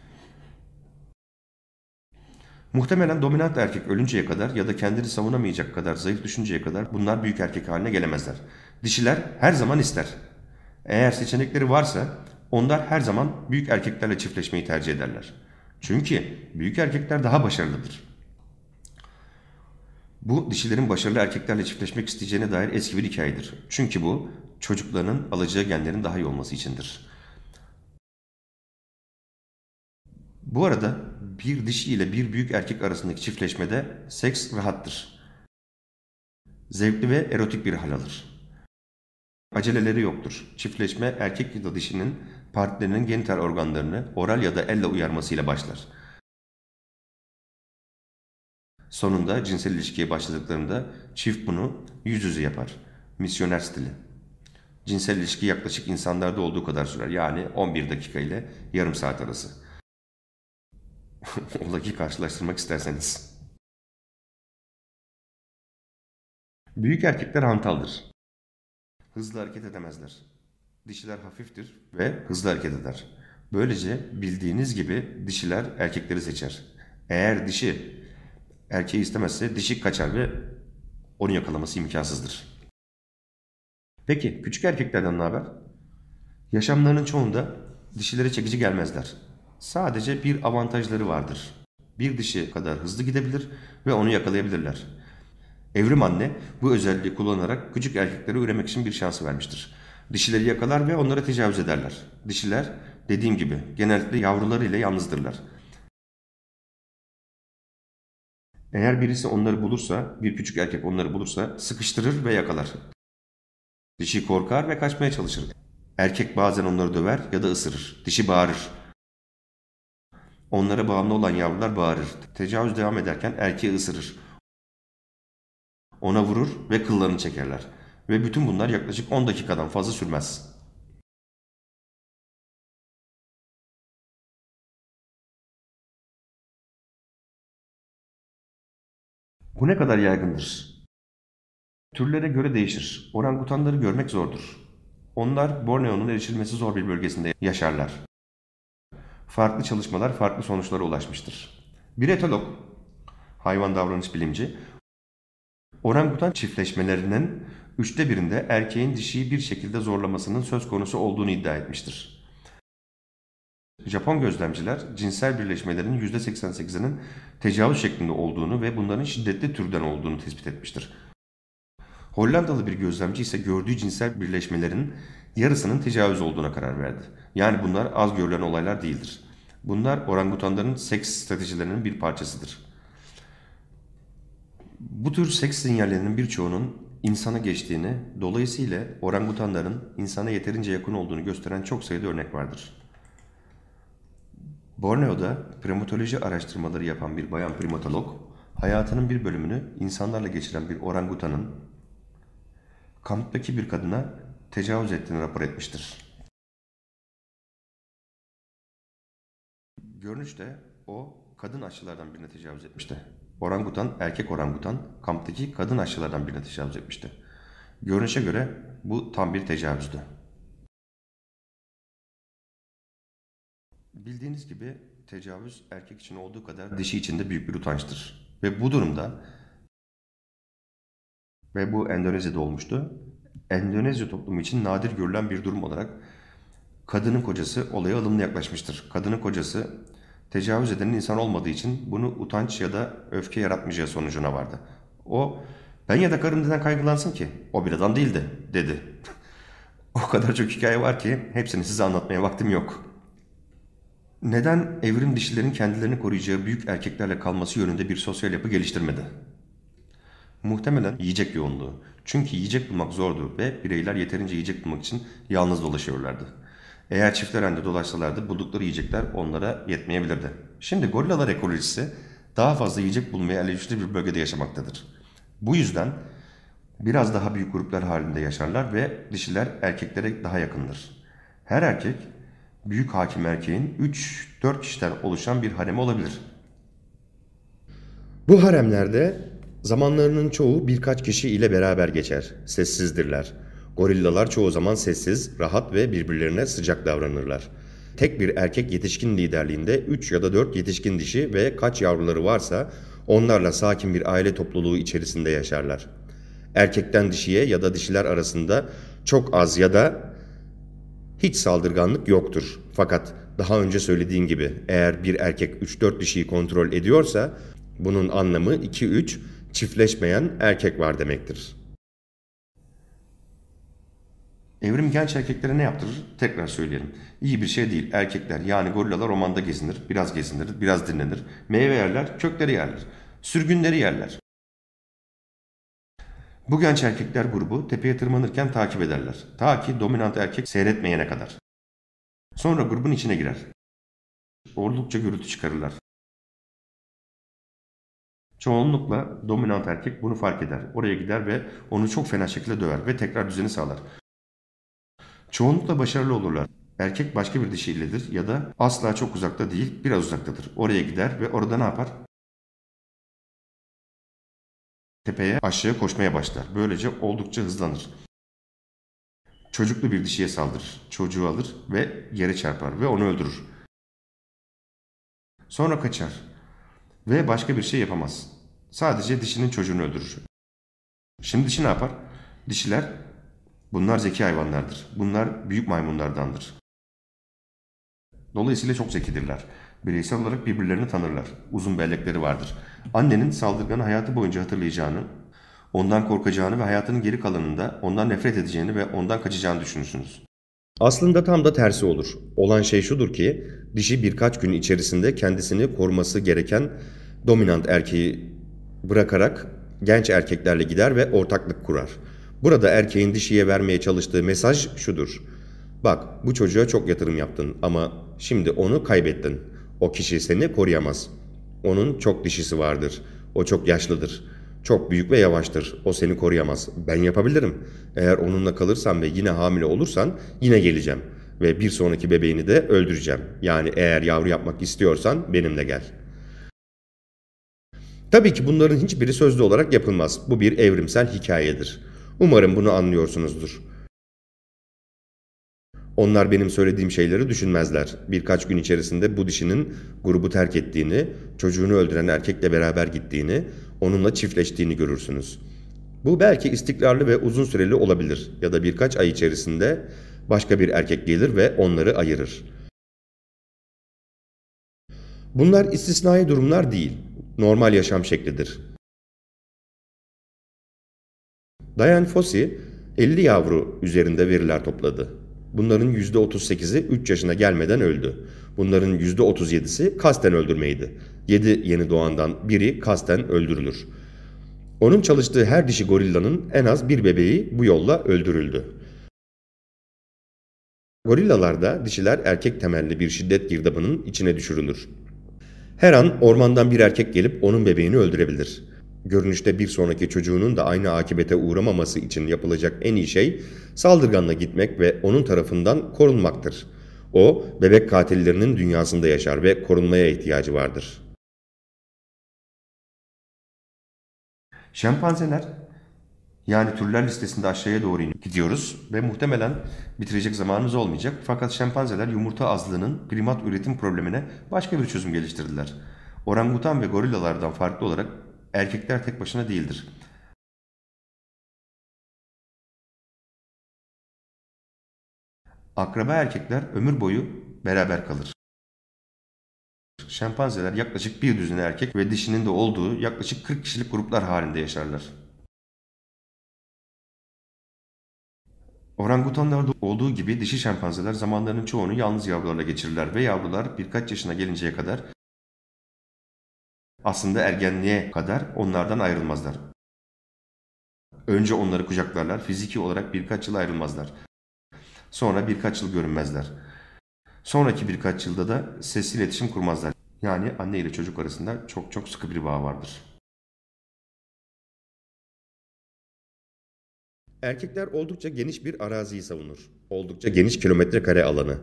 Muhtemelen dominant erkek ölünceye kadar ya da kendini savunamayacak kadar zayıf düşünceye kadar bunlar büyük erkek haline gelemezler. Dişiler her zaman ister. Eğer seçenekleri varsa onlar her zaman büyük erkeklerle çiftleşmeyi tercih ederler. Çünkü büyük erkekler daha başarılıdır. Bu dişilerin başarılı erkeklerle çiftleşmek isteyeceğine dair eski bir hikayedir. Çünkü bu çocuklarının alacağı genlerin daha iyi olması içindir. Bu arada bir dişi ile bir büyük erkek arasındaki çiftleşmede seks rahattır. Zevkli ve erotik bir hal alır. Aceleleri yoktur. Çiftleşme erkek ya da dişinin partnerinin genital organlarını oral ya da elle uyarmasıyla başlar. Sonunda cinsel ilişkiye başladıklarında çift bunu yüz yüze yapar. Misyoner stili. Cinsel ilişki yaklaşık insanlarda olduğu kadar sürer. Yani 11 dakika ile yarım saat arası. Ola karşılaştırmak isterseniz. Büyük erkekler hantaldır. Hızlı hareket edemezler. Dişiler hafiftir ve hızlı hareket eder. Böylece bildiğiniz gibi dişiler erkekleri seçer. Eğer dişi erkeği istemezse dişi kaçar ve onu yakalaması imkansızdır. Peki küçük erkeklerden ne haber? Yaşamlarının çoğunda dişilere çekici gelmezler. Sadece bir avantajları vardır. Bir dişi kadar hızlı gidebilir ve onu yakalayabilirler. Evrim anne bu özelliği kullanarak küçük erkeklere üremek için bir şansı vermiştir. Dişileri yakalar ve onlara tecavüz ederler. Dişiler dediğim gibi genellikle yavrularıyla yalnızdırlar. Eğer birisi onları bulursa, bir küçük erkek onları bulursa sıkıştırır ve yakalar. Dişi korkar ve kaçmaya çalışır. Erkek bazen onları döver ya da ısırır. Dişi bağırır. Onlara bağımlı olan yavrular bağırır. Tecavüz devam ederken erkeği ısırır. Ona vurur ve kıllarını çekerler. Ve bütün bunlar yaklaşık 10 dakikadan fazla sürmez. Bu ne kadar yaygındır? Türlere göre değişir. Orangutanları görmek zordur. Onlar Borneo'nun erişilmesi zor bir bölgesinde yaşarlar. Farklı çalışmalar farklı sonuçlara ulaşmıştır. Bir etolog, hayvan davranış bilimci, orangutan çiftleşmelerinin 1/3'ünde erkeğin dişiyi bir şekilde zorlamasının söz konusu olduğunu iddia etmiştir. Japon gözlemciler cinsel birleşmelerin %88'inin tecavüz şeklinde olduğunu ve bunların şiddetli türden olduğunu tespit etmiştir. Hollandalı bir gözlemci ise gördüğü cinsel birleşmelerin yarısının tecavüz olduğuna karar verdi. Yani bunlar az görülen olaylar değildir. Bunlar orangutanların seks stratejilerinin bir parçasıdır. Bu tür seks sinyallerinin birçoğunun insana geçtiğini, dolayısıyla orangutanların insana yeterince yakın olduğunu gösteren çok sayıda örnek vardır. Borneo'da primatoloji araştırmaları yapan bir bayan primatolog, hayatının bir bölümünü insanlarla geçiren bir orangutanın kamptaki bir kadına tecavüz ettiğini rapor etmiştir. Görünüşte o kadın aşçılardan birine tecavüz etmişti. Orangutan, erkek orangutan kamptaki kadın aşçılardan birine tecavüz etmişti. Görünüşe göre bu tam bir tecavüzdü. Bildiğiniz gibi tecavüz erkek için olduğu kadar dişi için de büyük bir utançtır. Ve bu durumda bu Endonezya'da olmuştu. Endonezya toplumu için nadir görülen bir durum olarak kadının kocası olaya ılımlı yaklaşmıştır. Kadının kocası Tecavüz edenin insan olmadığı için bunu utanç ya da öfke yaratmayacağı sonucuna vardı. O, ben ya da karım neden kaygılansın ki? O bir adam değildi, dedi. O kadar çok hikaye var ki hepsini size anlatmaya vaktim yok. Neden evrim dişilerin kendilerini koruyacağı büyük erkeklerle kalması yönünde bir sosyal yapı geliştirmedi? Muhtemelen yiyecek yoğunluğu. Çünkü yiyecek bulmak zordu ve bireyler yeterince yiyecek bulmak için yalnız dolaşıyorlardı. Eğer çiftler halinde dolaşsalardı buldukları yiyecekler onlara yetmeyebilirdi. Şimdi gorillalar ekolojisi daha fazla yiyecek bulmaya elverişli bir bölgede yaşamaktadır. Bu yüzden biraz daha büyük gruplar halinde yaşarlar ve dişiler erkeklere daha yakındır. Her erkek büyük hakim erkeğin 3-4 kişiden oluşan bir haremi olabilir. Bu haremlerde zamanlarının çoğu birkaç kişi ile beraber geçer. Sessizdirler. Gorillalar çoğu zaman sessiz, rahat ve birbirlerine sıcak davranırlar. Tek bir erkek yetişkin liderliğinde 3 ya da 4 yetişkin dişi ve kaç yavruları varsa onlarla sakin bir aile topluluğu içerisinde yaşarlar. Erkekten dişiye ya da dişiler arasında çok az ya da hiç saldırganlık yoktur. Fakat daha önce söylediğim gibi eğer bir erkek 3-4 dişiyi kontrol ediyorsa bunun anlamı 2-3 çiftleşmeyen erkek var demektir. Evrim genç erkeklere ne yaptırır? Tekrar söyleyelim. İyi bir şey değil. Erkekler yani gorillalar ormanda gezinir, biraz dinlenir. Meyve yerler, kökleri yerler. Sürgünleri yerler. Bu genç erkekler grubu tepeye tırmanırken takip ederler. Ta ki dominant erkek seyretmeyene kadar. Sonra grubun içine girer. Oldukça gürültü çıkarırlar. Çoğunlukla dominant erkek bunu fark eder. Oraya gider ve onu çok fena şekilde döver ve tekrar düzeni sağlar. Çoğunlukla başarılı olurlar. Erkek başka bir dişiyledir ya da asla çok uzakta değil, biraz uzaktadır. Oraya gider ve orada ne yapar? Tepeye aşağı koşmaya başlar. Böylece oldukça hızlanır. Çocuklu bir dişiye saldırır. Çocuğu alır ve yere çarpar ve onu öldürür. Sonra kaçar ve başka bir şey yapamaz. Sadece dişinin çocuğunu öldürür. Şimdi dişi ne yapar? Dişiler, bunlar zeki hayvanlardır. Bunlar büyük maymunlardandır. Dolayısıyla çok zekidirler. Bireysel olarak birbirlerini tanırlar. Uzun bellekleri vardır. Annenin saldırganı hayatı boyunca hatırlayacağını, ondan korkacağını ve hayatının geri kalanında ondan nefret edeceğini ve ondan kaçacağını düşünürsünüz. Aslında tam da tersi olur. Olan şey şudur ki dişi birkaç gün içerisinde kendisini koruması gereken dominant erkeği bırakarak genç erkeklerle gider ve ortaklık kurar. Burada erkeğin dişiye vermeye çalıştığı mesaj şudur. Bak bu çocuğa çok yatırım yaptın ama şimdi onu kaybettin. O kişi seni koruyamaz. Onun çok dişisi vardır. O çok yaşlıdır. Çok büyük ve yavaştır. O seni koruyamaz. Ben yapabilirim. Eğer onunla kalırsan ve yine hamile olursan yine geleceğim. Ve bir sonraki bebeğini de öldüreceğim. Yani eğer yavru yapmak istiyorsan benimle gel. Tabii ki bunların hiçbiri sözlü olarak yapılmaz. Bu bir evrimsel hikayedir. Umarım bunu anlıyorsunuzdur. Onlar benim söylediğim şeyleri düşünmezler. Birkaç gün içerisinde bu dişinin grubu terk ettiğini, çocuğunu öldüren erkekle beraber gittiğini, onunla çiftleştiğini görürsünüz. Bu belki istikrarlı ve uzun süreli olabilir ya da birkaç ay içerisinde başka bir erkek gelir ve onları ayırır. Bunlar istisnai durumlar değil, normal yaşam şeklidir. Dian Fossey 50 yavru üzerinde veriler topladı. Bunların %38'i 3 yaşına gelmeden öldü. Bunların %37'si kasten öldürmeydi. 7 yeni doğandan biri kasten öldürülür. Onun çalıştığı her dişi gorillanın en az bir bebeği bu yolla öldürüldü. Gorillalarda dişiler erkek temelli bir şiddet girdabının içine düşürülür. Her an ormandan bir erkek gelip onun bebeğini öldürebilir. Görünüşte bir sonraki çocuğunun da aynı akibete uğramaması için yapılacak en iyi şey saldırganla gitmek ve onun tarafından korunmaktır. O, bebek katillerinin dünyasında yaşar ve korunmaya ihtiyacı vardır. Şempanzeler, yani türler listesinde aşağıya doğru gidiyoruz ve muhtemelen bitirecek zamanımız olmayacak. Fakat şempanzeler yumurta azlığının primat üretim problemine başka bir çözüm geliştirdiler. Orangutan ve gorillalardan farklı olarak erkekler tek başına değildir. Akraba erkekler ömür boyu beraber kalır. Şempanzeler yaklaşık bir düzine erkek ve dişinin de olduğu yaklaşık 40 kişilik gruplar halinde yaşarlar. Orangutanlarda olduğu gibi dişi şempanzeler zamanlarının çoğunu yalnız yavrularla geçirirler ve yavrular birkaç yaşına gelinceye kadar, aslında ergenliğe kadar onlardan ayrılmazlar. Önce onları kucaklarlar, fiziki olarak birkaç yıl ayrılmazlar. Sonra birkaç yıl görünmezler. Sonraki birkaç yılda da sesli iletişim kurmazlar. Yani anne ile çocuk arasında çok çok sıkı bir bağ vardır. Erkekler oldukça geniş bir araziyi savunur. Oldukça geniş kilometre kare alanı.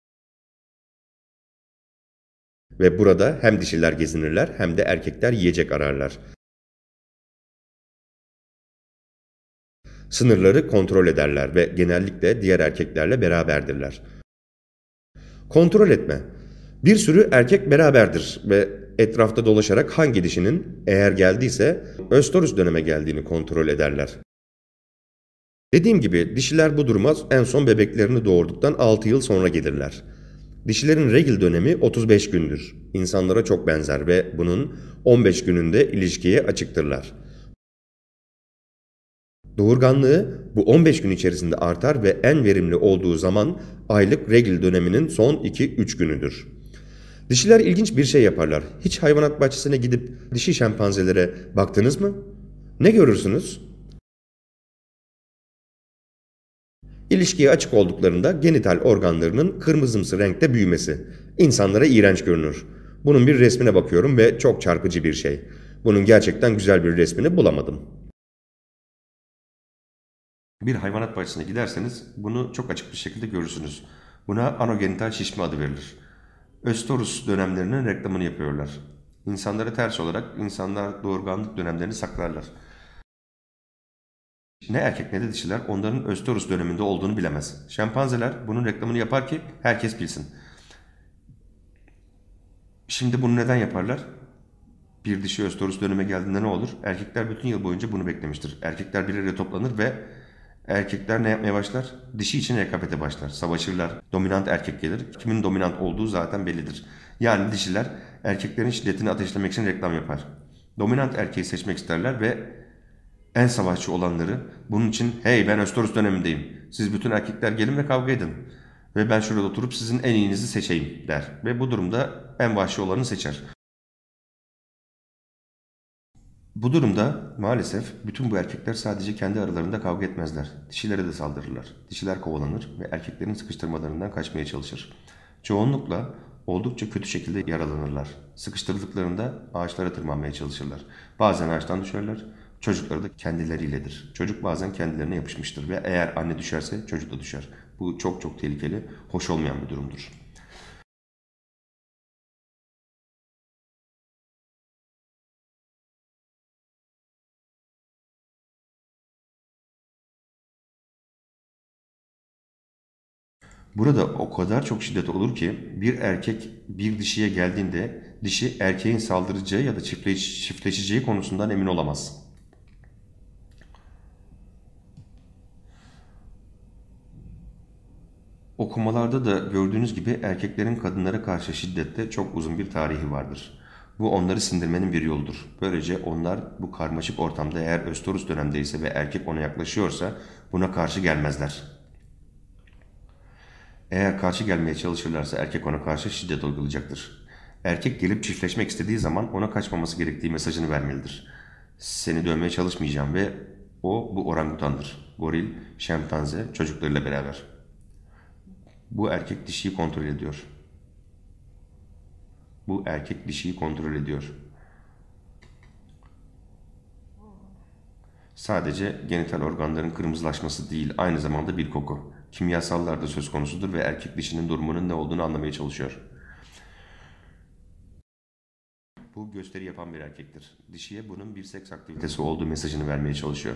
Ve burada hem dişiler gezinirler hem de erkekler yiyecek ararlar. Sınırları kontrol ederler ve genellikle diğer erkeklerle beraberdirler. Kontrol etme. Bir sürü erkek beraberdir ve etrafta dolaşarak hangi dişinin eğer geldiyse östorus döneme geldiğini kontrol ederler. Dediğim gibi dişiler bu duruma en son bebeklerini doğurduktan 6 yıl sonra gelirler. Dişilerin regl dönemi 35 gündür. İnsanlara çok benzer ve bunun 15 gününde ilişkiye açıktırlar. Doğurganlığı bu 15 gün içerisinde artar ve en verimli olduğu zaman aylık regl döneminin son 2-3 günüdür. Dişiler ilginç bir şey yaparlar. Hiç hayvanat bahçesine gidip dişi şempanzelere baktınız mı? Ne görürsünüz? İlişkiye açık olduklarında genital organlarının kırmızımsı renkte büyümesi. İnsanlara iğrenç görünür. Bunun bir resmine bakıyorum ve çok çarpıcı bir şey. Bunun gerçekten güzel bir resmini bulamadım. Bir hayvanat bahçesine giderseniz bunu çok açık bir şekilde görürsünüz. Buna anogenital şişme adı verilir. Östorus dönemlerinin reklamını yapıyorlar. İnsanlara ters olarak insanlar doğurganlık dönemlerini saklarlar. Ne erkek ne de dişiler onların östorus döneminde olduğunu bilemez. Şempanzeler bunun reklamını yapar ki herkes bilsin. Şimdi bunu neden yaparlar? Bir dişi östorus döneme geldiğinde ne olur? Erkekler bütün yıl boyunca bunu beklemiştir. Erkekler bir araya toplanır ve erkekler ne yapmaya başlar? Dişi için rekabete başlar. Savaşırlar. Dominant erkek gelir. Kimin dominant olduğu zaten bellidir. Yani dişiler erkeklerin şiddetini ateşlemek için reklam yapar. Dominant erkeği seçmek isterler ve en savaşçı olanları bunun için hey ben östorus dönemindeyim. Siz bütün erkekler gelin ve kavga edin. Ve ben şurada oturup sizin en iyinizi seçeyim der. Ve bu durumda en vahşi olanı seçer. Bu durumda maalesef bütün bu erkekler sadece kendi aralarında kavga etmezler. Dişilere de saldırırlar. Dişiler kovalanır ve erkeklerin sıkıştırmalarından kaçmaya çalışır. Çoğunlukla oldukça kötü şekilde yaralanırlar. Sıkıştırdıklarında ağaçlara tırmanmaya çalışırlar. Bazen ağaçtan düşerler. Çocukları da kendileriyledir. Çocuk bazen kendilerine yapışmıştır ve eğer anne düşerse çocuk da düşer. Bu çok çok tehlikeli, hoş olmayan bir durumdur. Burada o kadar çok şiddet olur ki bir erkek bir dişiye geldiğinde dişi erkeğin saldıracağı ya da çiftleşeceği konusundan emin olamaz. Okumalarda da gördüğünüz gibi erkeklerin kadınlara karşı şiddette çok uzun bir tarihi vardır. Bu onları sindirmenin bir yoludur. Böylece onlar bu karmaşık ortamda eğer östorus dönemdeyse ve erkek ona yaklaşıyorsa buna karşı gelmezler. Eğer karşı gelmeye çalışırlarsa erkek ona karşı şiddet uygulayacaktır. Erkek gelip çiftleşmek istediği zaman ona kaçmaması gerektiği mesajını vermelidir. Seni dövmeye çalışmayacağım ve o bu orangutandır. Goril, şempanze çocuklarıyla beraber. Bu erkek dişiyi kontrol ediyor. Bu erkek dişiyi kontrol ediyor. Sadece genital organların kırmızılaşması değil, aynı zamanda bir koku. Kimyasallar da söz konusudur ve erkek dişinin durumunun ne olduğunu anlamaya çalışıyor. Bu gösteri yapan bir erkektir. Dişiye bunun bir seks aktivitesi olduğu mesajını vermeye çalışıyor.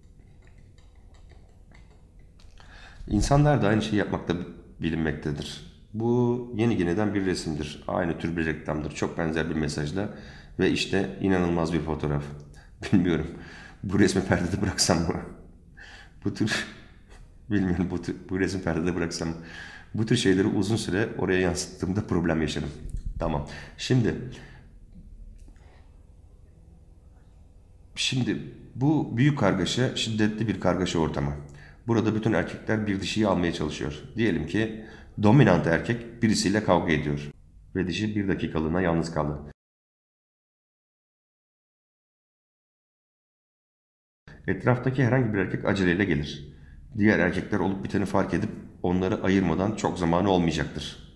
İnsanlar da aynı şeyi yapmakta bilinmektedir. Bu Yeni Gine'den bir resimdir. Aynı tür bir reklamdır. Çok benzer bir mesajla ve işte inanılmaz bir fotoğraf. Bilmiyorum. Bu resmi perdede bıraksam mı? Bu tür bilmiyorum bu resmi perdede bıraksam mı? Bu tür şeyleri uzun süre oraya yansıttığımda problem yaşarım. Tamam. Şimdi bu büyük kargaşa şiddetli bir kargaşa ortamı. Burada bütün erkekler bir dişiyi almaya çalışıyor. Diyelim ki dominant erkek birisiyle kavga ediyor ve dişi bir dakikalığına yalnız kaldı. Etraftaki herhangi bir erkek aceleyle gelir. Diğer erkekler olup biteni fark edip onları ayırmadan çok zamanı olmayacaktır.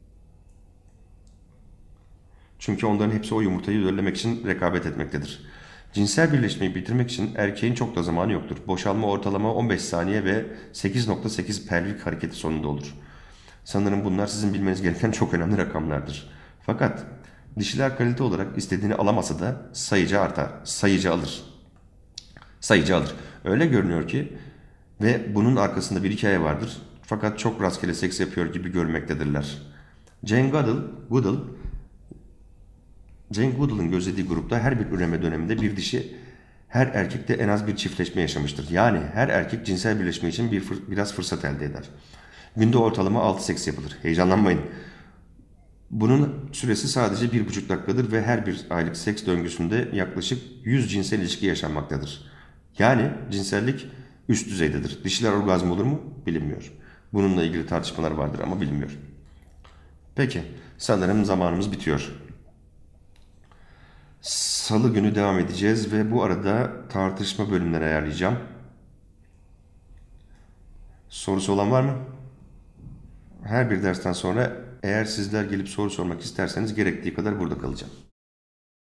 Çünkü onların hepsi o yumurtayı döllemek için rekabet etmektedir. Cinsel birleşmeyi bitirmek için erkeğin çok da zamanı yoktur. Boşalma ortalama 15 saniye ve 8,8 pelvik hareketi sonunda olur. Sanırım bunlar sizin bilmeniz gereken çok önemli rakamlardır. Fakat dişiler kalite olarak istediğini alamasa da sayıcı artar, sayıcı alır. Öyle görünüyor ki ve bunun arkasında bir hikaye vardır. Fakat çok rastgele seks yapıyor gibi görmektedirler. Jane Goodall Jane Goodall'ın gözlediği grupta her bir üreme döneminde bir dişi her erkekte en az bir çiftleşme yaşamıştır. Yani her erkek cinsel birleşme için biraz fırsat elde eder. Günde ortalama 6 seks yapılır. Heyecanlanmayın. Bunun süresi sadece 1,5 dakikadır ve her bir aylık seks döngüsünde yaklaşık 100 cinsel ilişki yaşanmaktadır. Yani cinsellik üst düzeydedir. Dişiler orgazm olur mu? Bilinmiyor. Bununla ilgili tartışmalar vardır ama bilinmiyor. Peki, sanırım zamanımız bitiyor. Salı günü devam edeceğiz ve bu arada tartışma bölümleri ayarlayacağım. Sorusu olan var mı? Her bir dersten sonra eğer sizler gelip soru sormak isterseniz gerektiği kadar burada kalacağım.